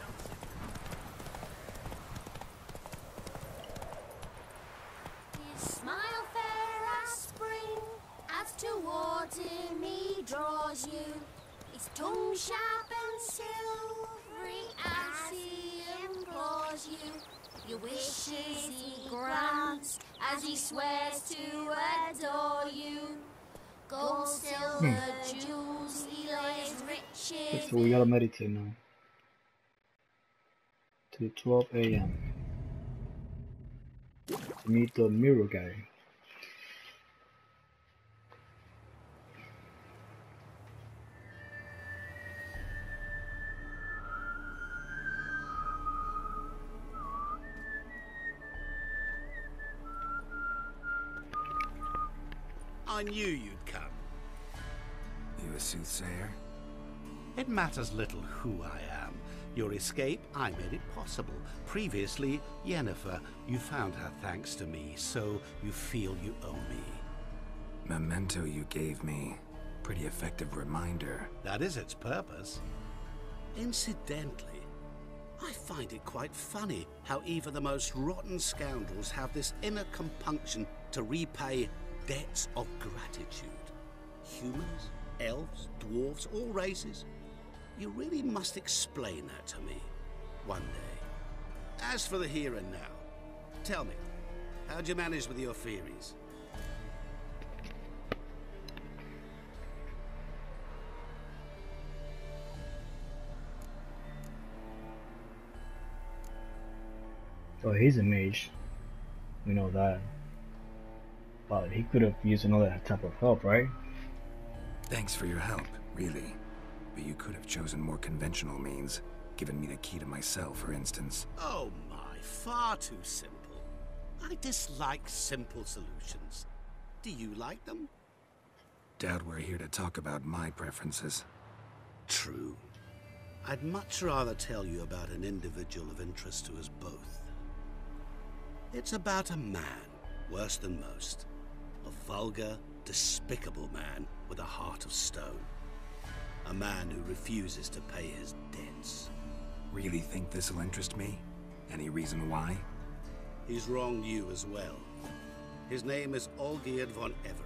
His smile fair as spring, as towards him he draws you. His tongue sharp and silvery as he implores you. Your wishes he grants as he swears to adore you. Gold, silver, jewels, he lays riches. So we gotta meditate now. To 12 a.m. To Meet the mirror guy. I knew you'd come. You a soothsayer? It matters little who I am. Your escape, I made it possible. Previously, Yennefer, you found her thanks to me, so you feel you owe me. Memento you gave me. Pretty effective reminder. That is its purpose. Incidentally, I find it quite funny how even the most rotten scoundrels have this inner compunction to repay debts of gratitude. Humans, elves, dwarves, all races. You really must explain that to me one day. As for the here and now, tell me, how'd you manage with your theories? So he's a mage. We know that. But he could have used another type of help, right? Thanks for your help, really. But you could have chosen more conventional means. Given me the key to my cell, for instance. Oh my, far too simple. I dislike simple solutions. Do you like them? Doubt we're here to talk about my preferences. True. I'd much rather tell you about an individual of interest to us both. It's about a man, worse than most. A vulgar, despicable man with a heart of stone. A man who refuses to pay his debts. Really think this'll interest me? Any reason why? He's wronged you as well. His name is Olgierd von Everec.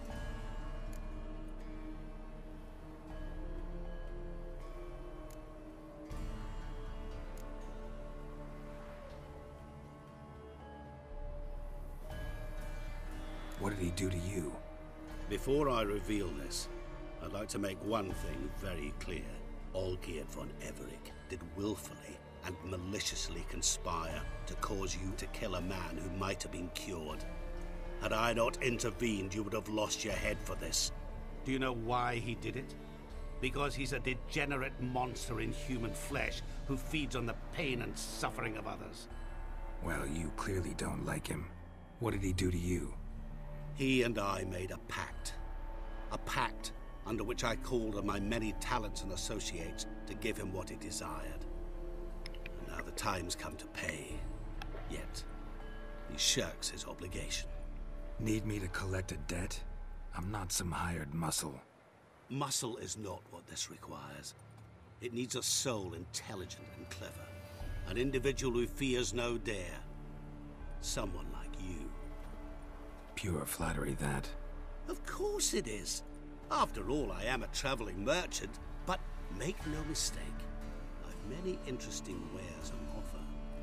What did he do to you? Before I reveal this, I'd like to make one thing very clear. Olgierd von Everec did willfully and maliciously conspire to cause you to kill a man who might have been cured. Had I not intervened, you would have lost your head for this. Do you know why he did it? Because he's a degenerate monster in human flesh who feeds on the pain and suffering of others. Well, you clearly don't like him. What did he do to you? He and I made a pact. A pact under which I called on my many talents and associates to give him what he desired. And now the time's come to pay. Yet, he shirks his obligation. Need me to collect a debt? I'm not some hired muscle. Muscle is not what this requires. It needs a soul intelligent and clever. An individual who fears no dare. Someone like you. Pure flattery, that. Of course it is. After all, I am a traveling merchant, but make no mistake, I've many interesting wares on offer.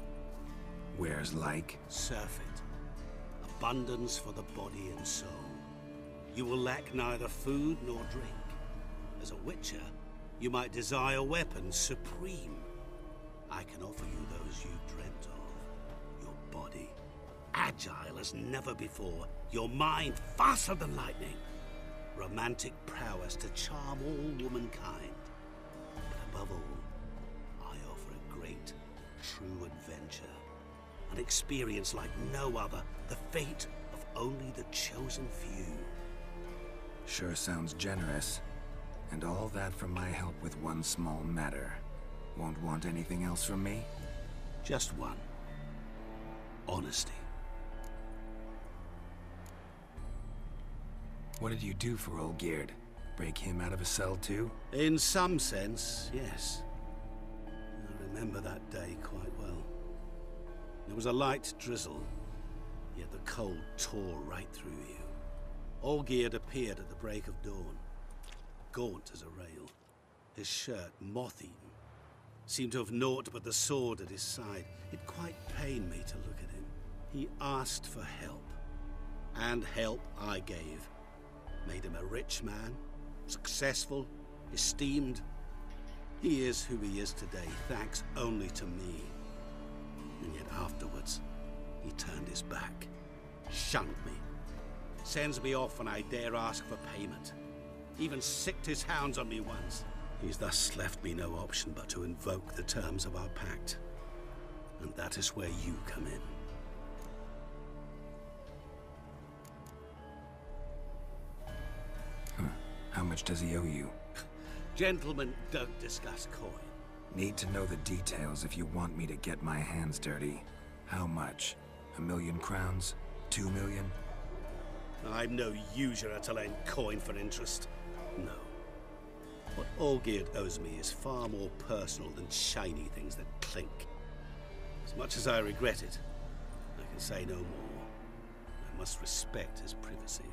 Wares like? Surfeit. Abundance for the body and soul. You will lack neither food nor drink. As a witcher, you might desire weapons supreme. I can offer you those you dreamt of. Your body, agile as never before. Your mind, faster than lightning. Romantic prowess to charm all womankind. But above all, I offer a great, true adventure. An experience like no other. The fate of only the chosen few. Sure sounds generous. And all that for my help with one small matter. Won't want anything else from me? Just one. Honesty. What did you do for Olgierd? Break him out of a cell too? In some sense, yes. I remember that day quite well. There was a light drizzle, yet the cold tore right through you. Olgierd appeared at the break of dawn, gaunt as a rail, his shirt moth-eaten. Seemed to have naught but the sword at his side. It quite pained me to look at him. He asked for help, and help I gave. Made him a rich man, successful, esteemed. He is who he is today, thanks only to me. And yet afterwards, he turned his back. Shunned me. Sends me off when I dare ask for payment. Even sicked his hounds on me once. He's thus left me no option but to invoke the terms of our pact. And that is where you come in. How much does he owe you? Gentlemen don't discuss coin. Need to know the details if you want me to get my hands dirty. How much? 1,000,000 crowns? 2 million? I'm no usurer to lend coin for interest. No. What Olgierd owes me is far more personal than shiny things that clink. As much as I regret it, I can say no more. I must respect his privacy.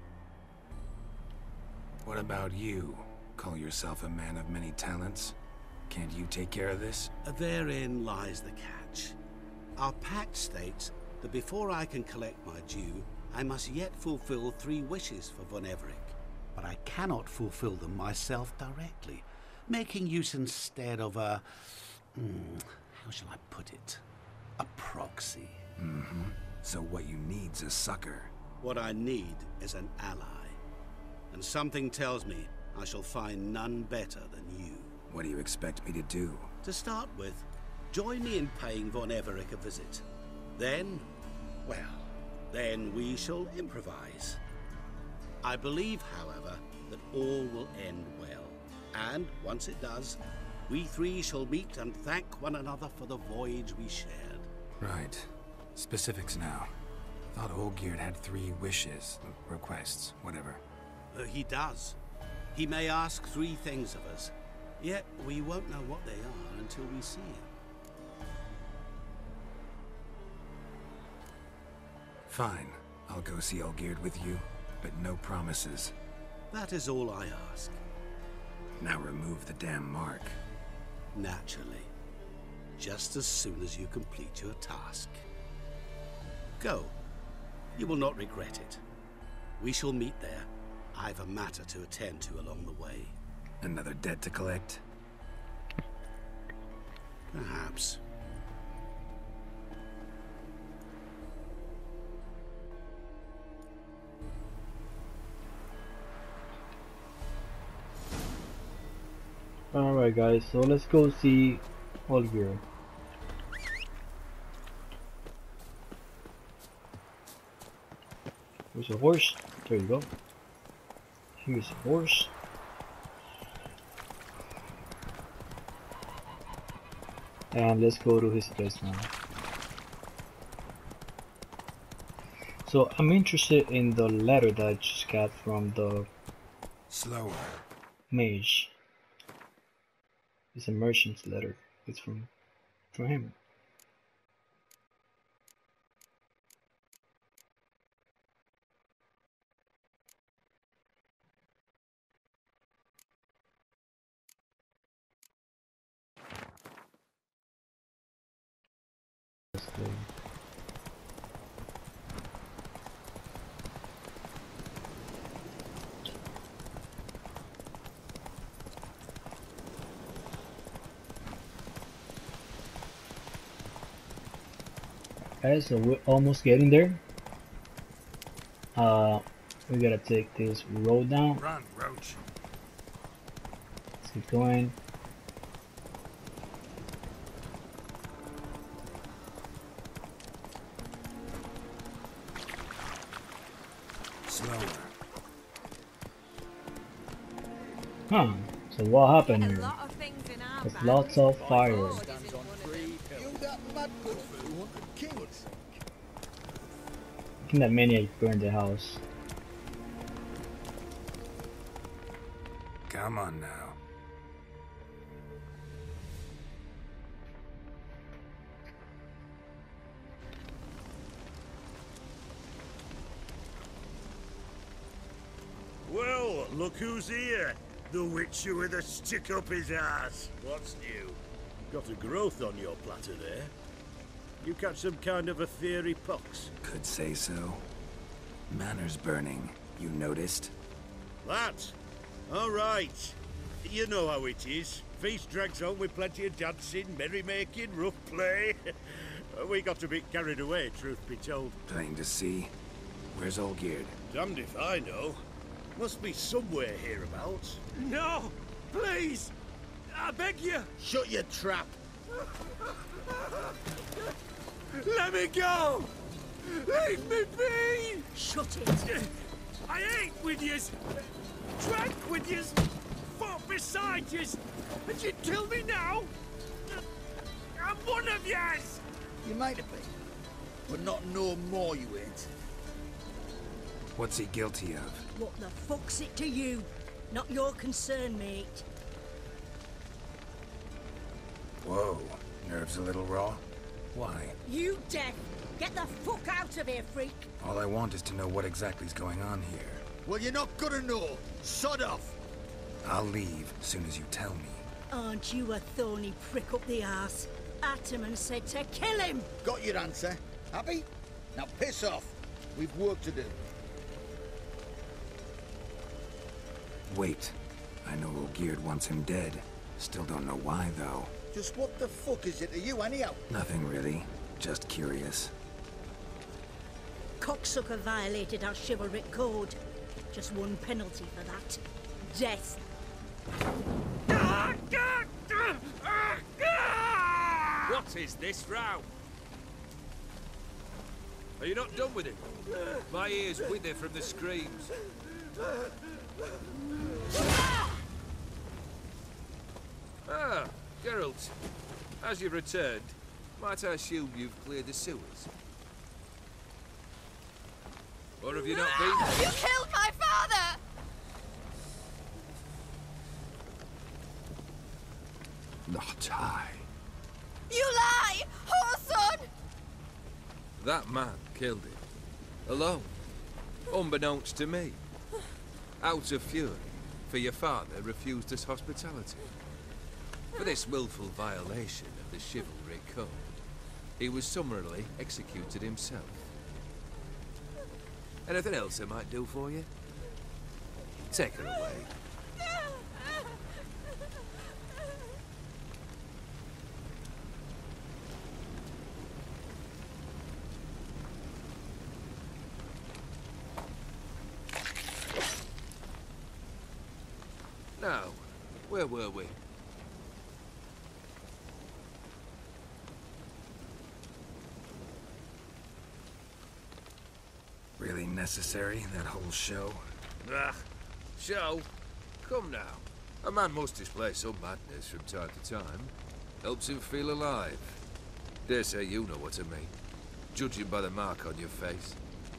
What about you? Call yourself a man of many talents? Can't you take care of this? Therein lies the catch. Our pact states that before I can collect my due, I must yet fulfill 3 wishes for Von Everec. But I cannot fulfill them myself directly, making use instead of a... how shall I put it? A proxy. Mm-hmm. So what you need's a sucker. What I need is an ally. And something tells me I shall find none better than you. What do you expect me to do? To start with, join me in paying Von Everec a visit. Then, well, then we shall improvise. I believe, however, that all will end well. And once it does, we 3 shall meet and thank one another for the voyage we shared. Right. Specifics now. Thought Olgierd had 3 wishes, requests, whatever. He does. He may ask 3 things of us, yet we won't know what they are until we see him. Fine. I'll go see Olgierd with you, but no promises. That is all I ask. Now remove the damn mark. Naturally. Just as soon as you complete your task. Go. You will not regret it. We shall meet there. I've a matter to attend to along the way. Another debt to collect? Perhaps. Alright guys, so let's go see Olgierd. There's a horse. There you go. Here's a horse. And let's go to his place now. So I'm interested in the letter that I just got from the Slower. mage. It's a merchant's letter. It's from him. Guys, so we're almost getting there. We gotta take this road down. Run, Roach. Let's keep going. Slower. Huh. So what happened A here? lot of things in our There's band. lots of fire. Forward isn't one of them. You got mad good for 200 kings. I think that maniac burned the house. Come on now. Well, look who's here. The Witcher with a stick up his ass. What's new? Got a growth on your platter there. You catch some kind of a fiery pox? Could say so. Manor's burning. You noticed? That? All right. You know how it is. Feast drags on with plenty of dancing, merrymaking, rough play. We got a bit carried away, truth be told. Plain to see. Where's Olgierd? Damned if I know. Must be somewhere hereabouts. No! Please! I beg you! Shut your trap! Let me go! Leave me be! Shut it! I ate with yous! Drank with yous! Fought beside yous! And you kill me now? I'm one of yous! You might have been, but not no more you ain't. What's he guilty of? What the fuck's it to you? Not your concern, mate. Whoa, nerves a little raw? Why? You deaf! Get the fuck out of here, freak! All I want is to know what exactly's going on here. Well, you're not gonna know. Sod off! I'll leave as soon as you tell me. Aren't you a thorny prick up the arse? Ataman said to kill him! Got your answer. Happy? Now piss off. We've work to do. Wait. I know Olgierd wants him dead. Still don't know why, though. Just what the fuck is it to you, anyhow? Nothing really. Just curious. Cocksucker violated our chivalric code. Just one penalty for that. Death. What is this row? Are you not done with it? My ears wither from the screams. Ah, Geralt. As you've returned, might I assume you've cleared the sewers? Or have you not been? You killed my father! Not I. You lie! Whoreson! That man killed him. Alone. Unbeknownst to me. Out of fury, for your father refused us hospitality. For this willful violation of the chivalry code, he was summarily executed himself. Anything else I might do for you? Take her away. Now, where were we? Really necessary, that whole show? Ah, show? Come now. A man must display some madness from time to time. Helps him feel alive. Dare say you know what I mean. Judging by the mark on your face.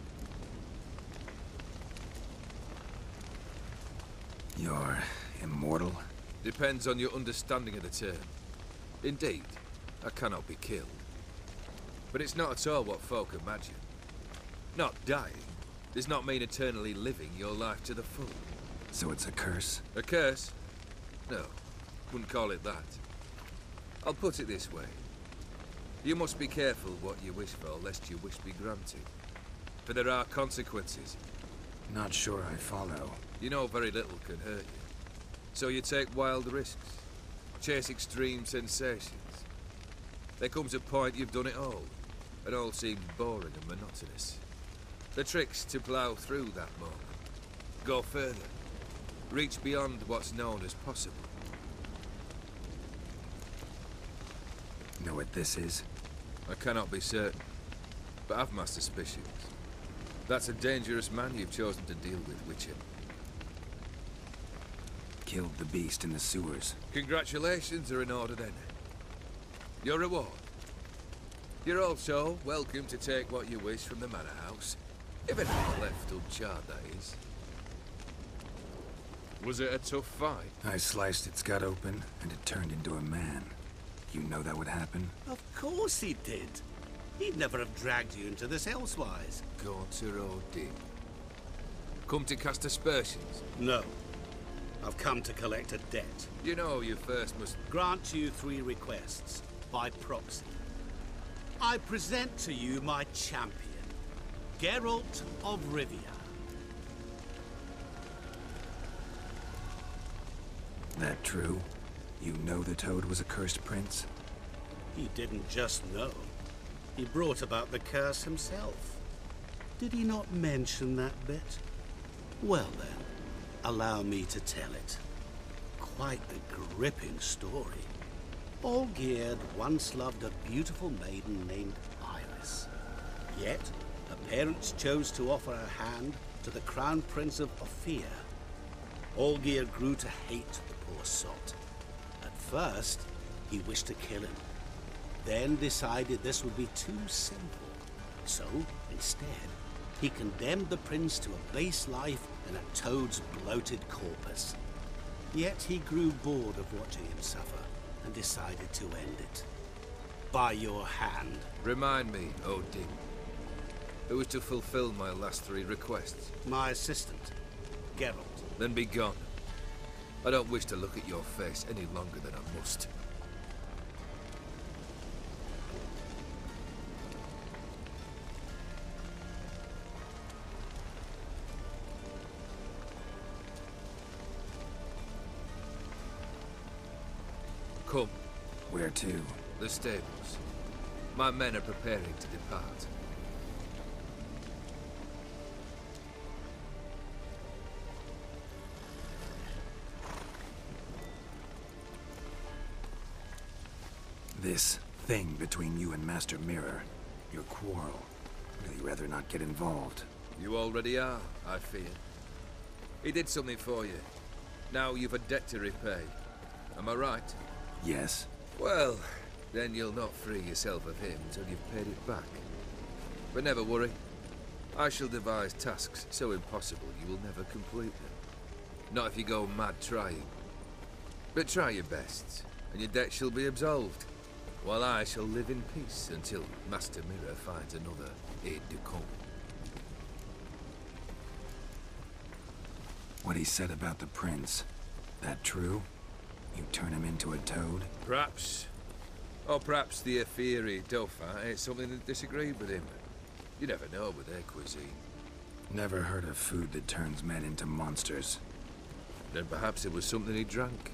You're immortal? Depends on your understanding of the term. Indeed, I cannot be killed. But it's not at all what folk imagine. Not dying does not mean eternally living your life to the full. So it's a curse? A curse? No, wouldn't call it that. I'll put it this way. You must be careful what you wish for, lest your wish be granted. For there are consequences. Not sure I follow. You know very little can hurt you. So you take wild risks. Chase extreme sensations. There comes a point you've done it all. And all seems boring and monotonous. The trick's to plough through that moment. Go further. Reach beyond what's known as possible. Know what this is? I cannot be certain, but I've my suspicions. That's a dangerous man you've chosen to deal with, Witcher. Killed the beast in the sewers. Congratulations are in order then. Your reward. You're also welcome to take what you wish from the manor house. If anything's left uncharred, that is. Was it a tough fight? I sliced its gut open, and it turned into a man. You know that would happen? Of course he did. He'd never have dragged you into this elsewise. Gaunter did. Come to cast aspersions? No. I've come to collect a debt. You know you first must... Grant you 3 requests, by proxy. I present to you my champion, Geralt of Rivia. That true? You know the Toad was a cursed prince? He didn't just know. He brought about the curse himself. Did he not mention that bit? Well then, allow me to tell it. Quite the gripping story. Olgierd once loved a beautiful maiden named Iris. Yet, her parents chose to offer her hand to the Crown Prince of Ophir. Olgierd grew to hate the poor sot. At first, he wished to kill him. Then decided this would be too simple. So, instead, he condemned the prince to a base life in a toad's bloated corpus. Yet he grew bored of watching him suffer and decided to end it. By your hand. Remind me, Odin. Who is to fulfill my last 3 requests? My assistant, Geralt. Then be gone. I don't wish to look at your face any longer than I must. Come. Where to? The stables. My men are preparing to depart. This thing between you and Master Mirror, your quarrel. Really rather not get involved. You already are, I fear. He did something for you. Now you've a debt to repay. Am I right? Yes. Well, then you'll not free yourself of him until you've paid it back. But never worry. I shall devise tasks so impossible you will never complete them. Not if you go mad trying. But try your best, and your debt shall be absolved, while I shall live in peace until Master Mirror finds another aide-de-camp. What he said about the prince, that true? You turn him into a toad? Perhaps. Or perhaps the Ephiri Dauphin ate something that disagreed with him. You never know with their cuisine. Never heard of food that turns men into monsters. Then perhaps it was something he drank.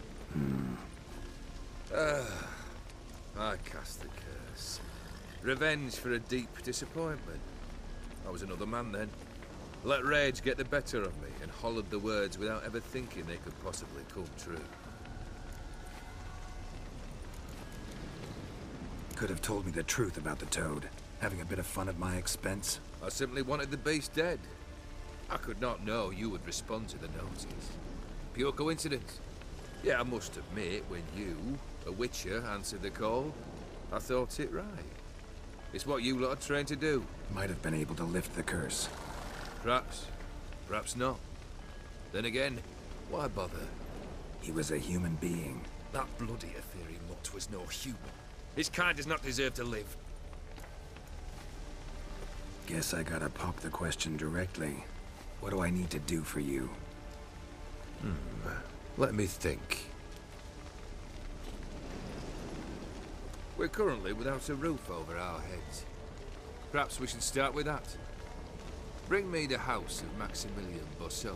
I cast the curse. Revenge for a deep disappointment. I was another man then. Let rage get the better of me and hollered the words without ever thinking they could possibly come true. Could have told me the truth about the toad. Having a bit of fun at my expense. I simply wanted the beast dead. I could not know you would respond to the notice. Pure coincidence. Yeah, I must admit, when you, a witcher, answered the call, I thought it right. It's what you lot are trained to do. Might have been able to lift the curse. Perhaps. Perhaps not. Then again, why bother? He was a human being. That bloody Ethereal mutt was no human. His kind does not deserve to live. Guess I gotta pop the question directly. What do I need to do for you? Let me think. We're currently without a roof over our heads. Perhaps we should start with that. Bring me the house of Maximilian Bossoni.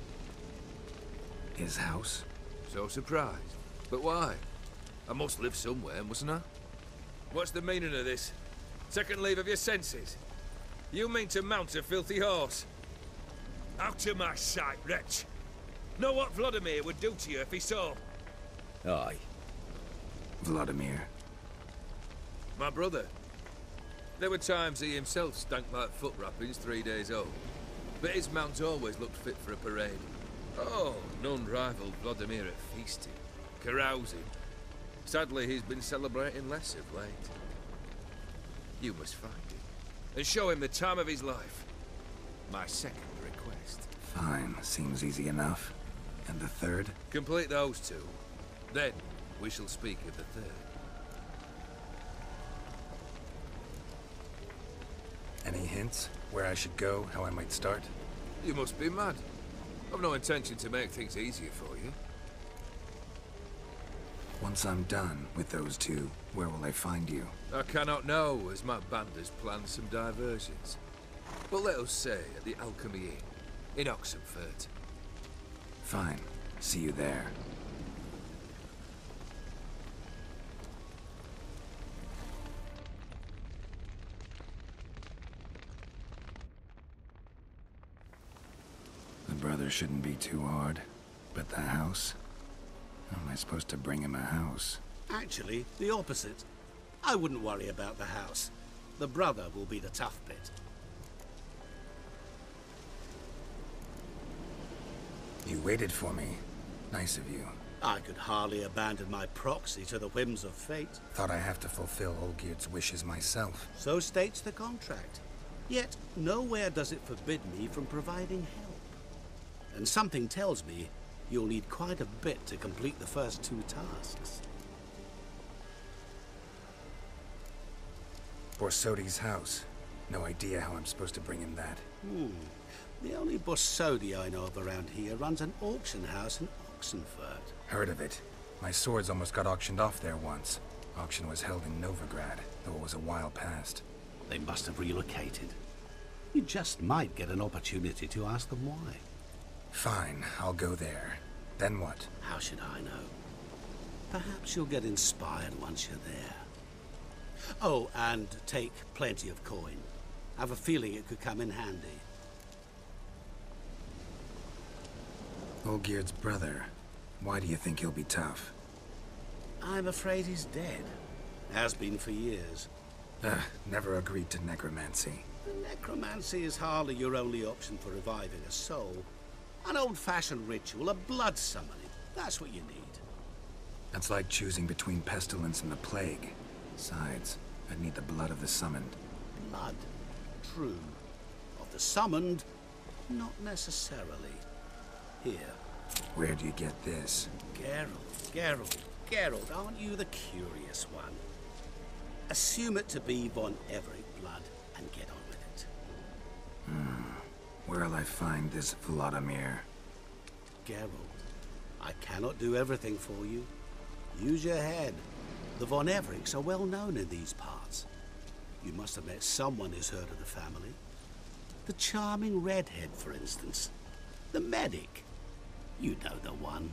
His house? So surprised. But why? I must live somewhere, mustn't I? What's the meaning of this? Second leave of your senses? You mean to mount a filthy horse? Out of my sight, wretch! Know what Vladimir would do to you if he saw? Aye. Vladimir. My brother. There were times he himself stank like foot wrappings 3 days old. But his mount always looked fit for a parade. Oh, none rivaled Vladimir at feasting, carousing. Sadly, he's been celebrating less of late. You must find him, and show him the time of his life. My second request. Fine, seems easy enough. And the third? Complete those two. Then, we shall speak of the third. Any hints? Where I should go, how I might start? You must be mad. I've no intention to make things easier for you. Once I'm done with those two, where will I find you? I cannot know, as my band has planned some diversions. But let us say at the Alchemy Inn, in Oxenfurt. Fine. See you there. brother shouldn't be too hard. But the house? How am I supposed to bring him a house? Actually, the opposite. I wouldn't worry about the house. The brother will be the tough bit. You waited for me. Nice of you. I could hardly abandon my proxy to the whims of fate. Thought I have to fulfill Olgierd's wishes myself. So states the contract. Yet, nowhere does it forbid me from providing help. And something tells me you'll need quite a bit to complete the first 2 tasks. Borsodi's house. No idea how I'm supposed to bring him that. The only Borsodi I know of around here runs an auction house in Oxenfurt. Heard of it. My swords almost got auctioned off there once. Auction was held in Novigrad, though it was a while past. They must have relocated. You just might get an opportunity to ask them why. Fine, I'll go there. Then what? How should I know? Perhaps you'll get inspired once you're there. Oh, and take plenty of coin. Have a feeling it could come in handy. Olgierd's brother. Why do you think he'll be tough? I'm afraid he's dead. Has been for years. Never agreed to necromancy. Necromancy is hardly your only option for reviving a soul. An old-fashioned ritual, a blood summoning. That's what you need. That's like choosing between pestilence and the plague. Besides, I'd need the blood of the summoned. Blood? True. Of the summoned? Not necessarily. Here. Where do you get this? Geralt, aren't you the curious one? Assume it to be von Everett blood and get on with it. Where'll I find this Vladimir? Geralt, I cannot do everything for you. Use your head. The von Evericks are well known in these parts. You must have met someone who's heard of the family. The charming redhead, for instance. The medic. You know the one.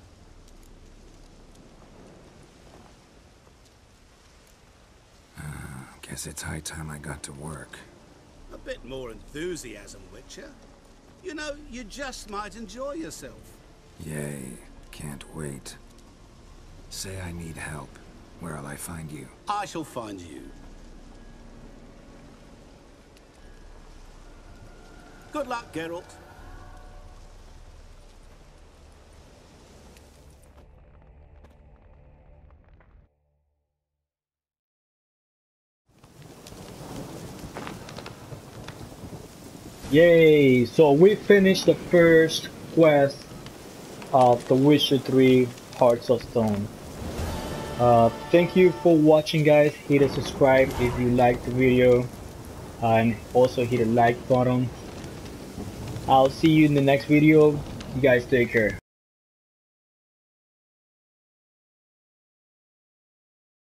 Guess it's high time I got to work. A bit more enthusiasm, Witcher. You know, you just might enjoy yourself. Yay, can't wait. Say I need help. Where'll I find you? I shall find you. Good luck, Geralt. Yay! So we finished the first quest of The Witcher 3 Hearts of Stone. Thank you for watching, guys. Hit a subscribe if you liked the video, and also hit a like button. I'll see you in the next video. You guys take care.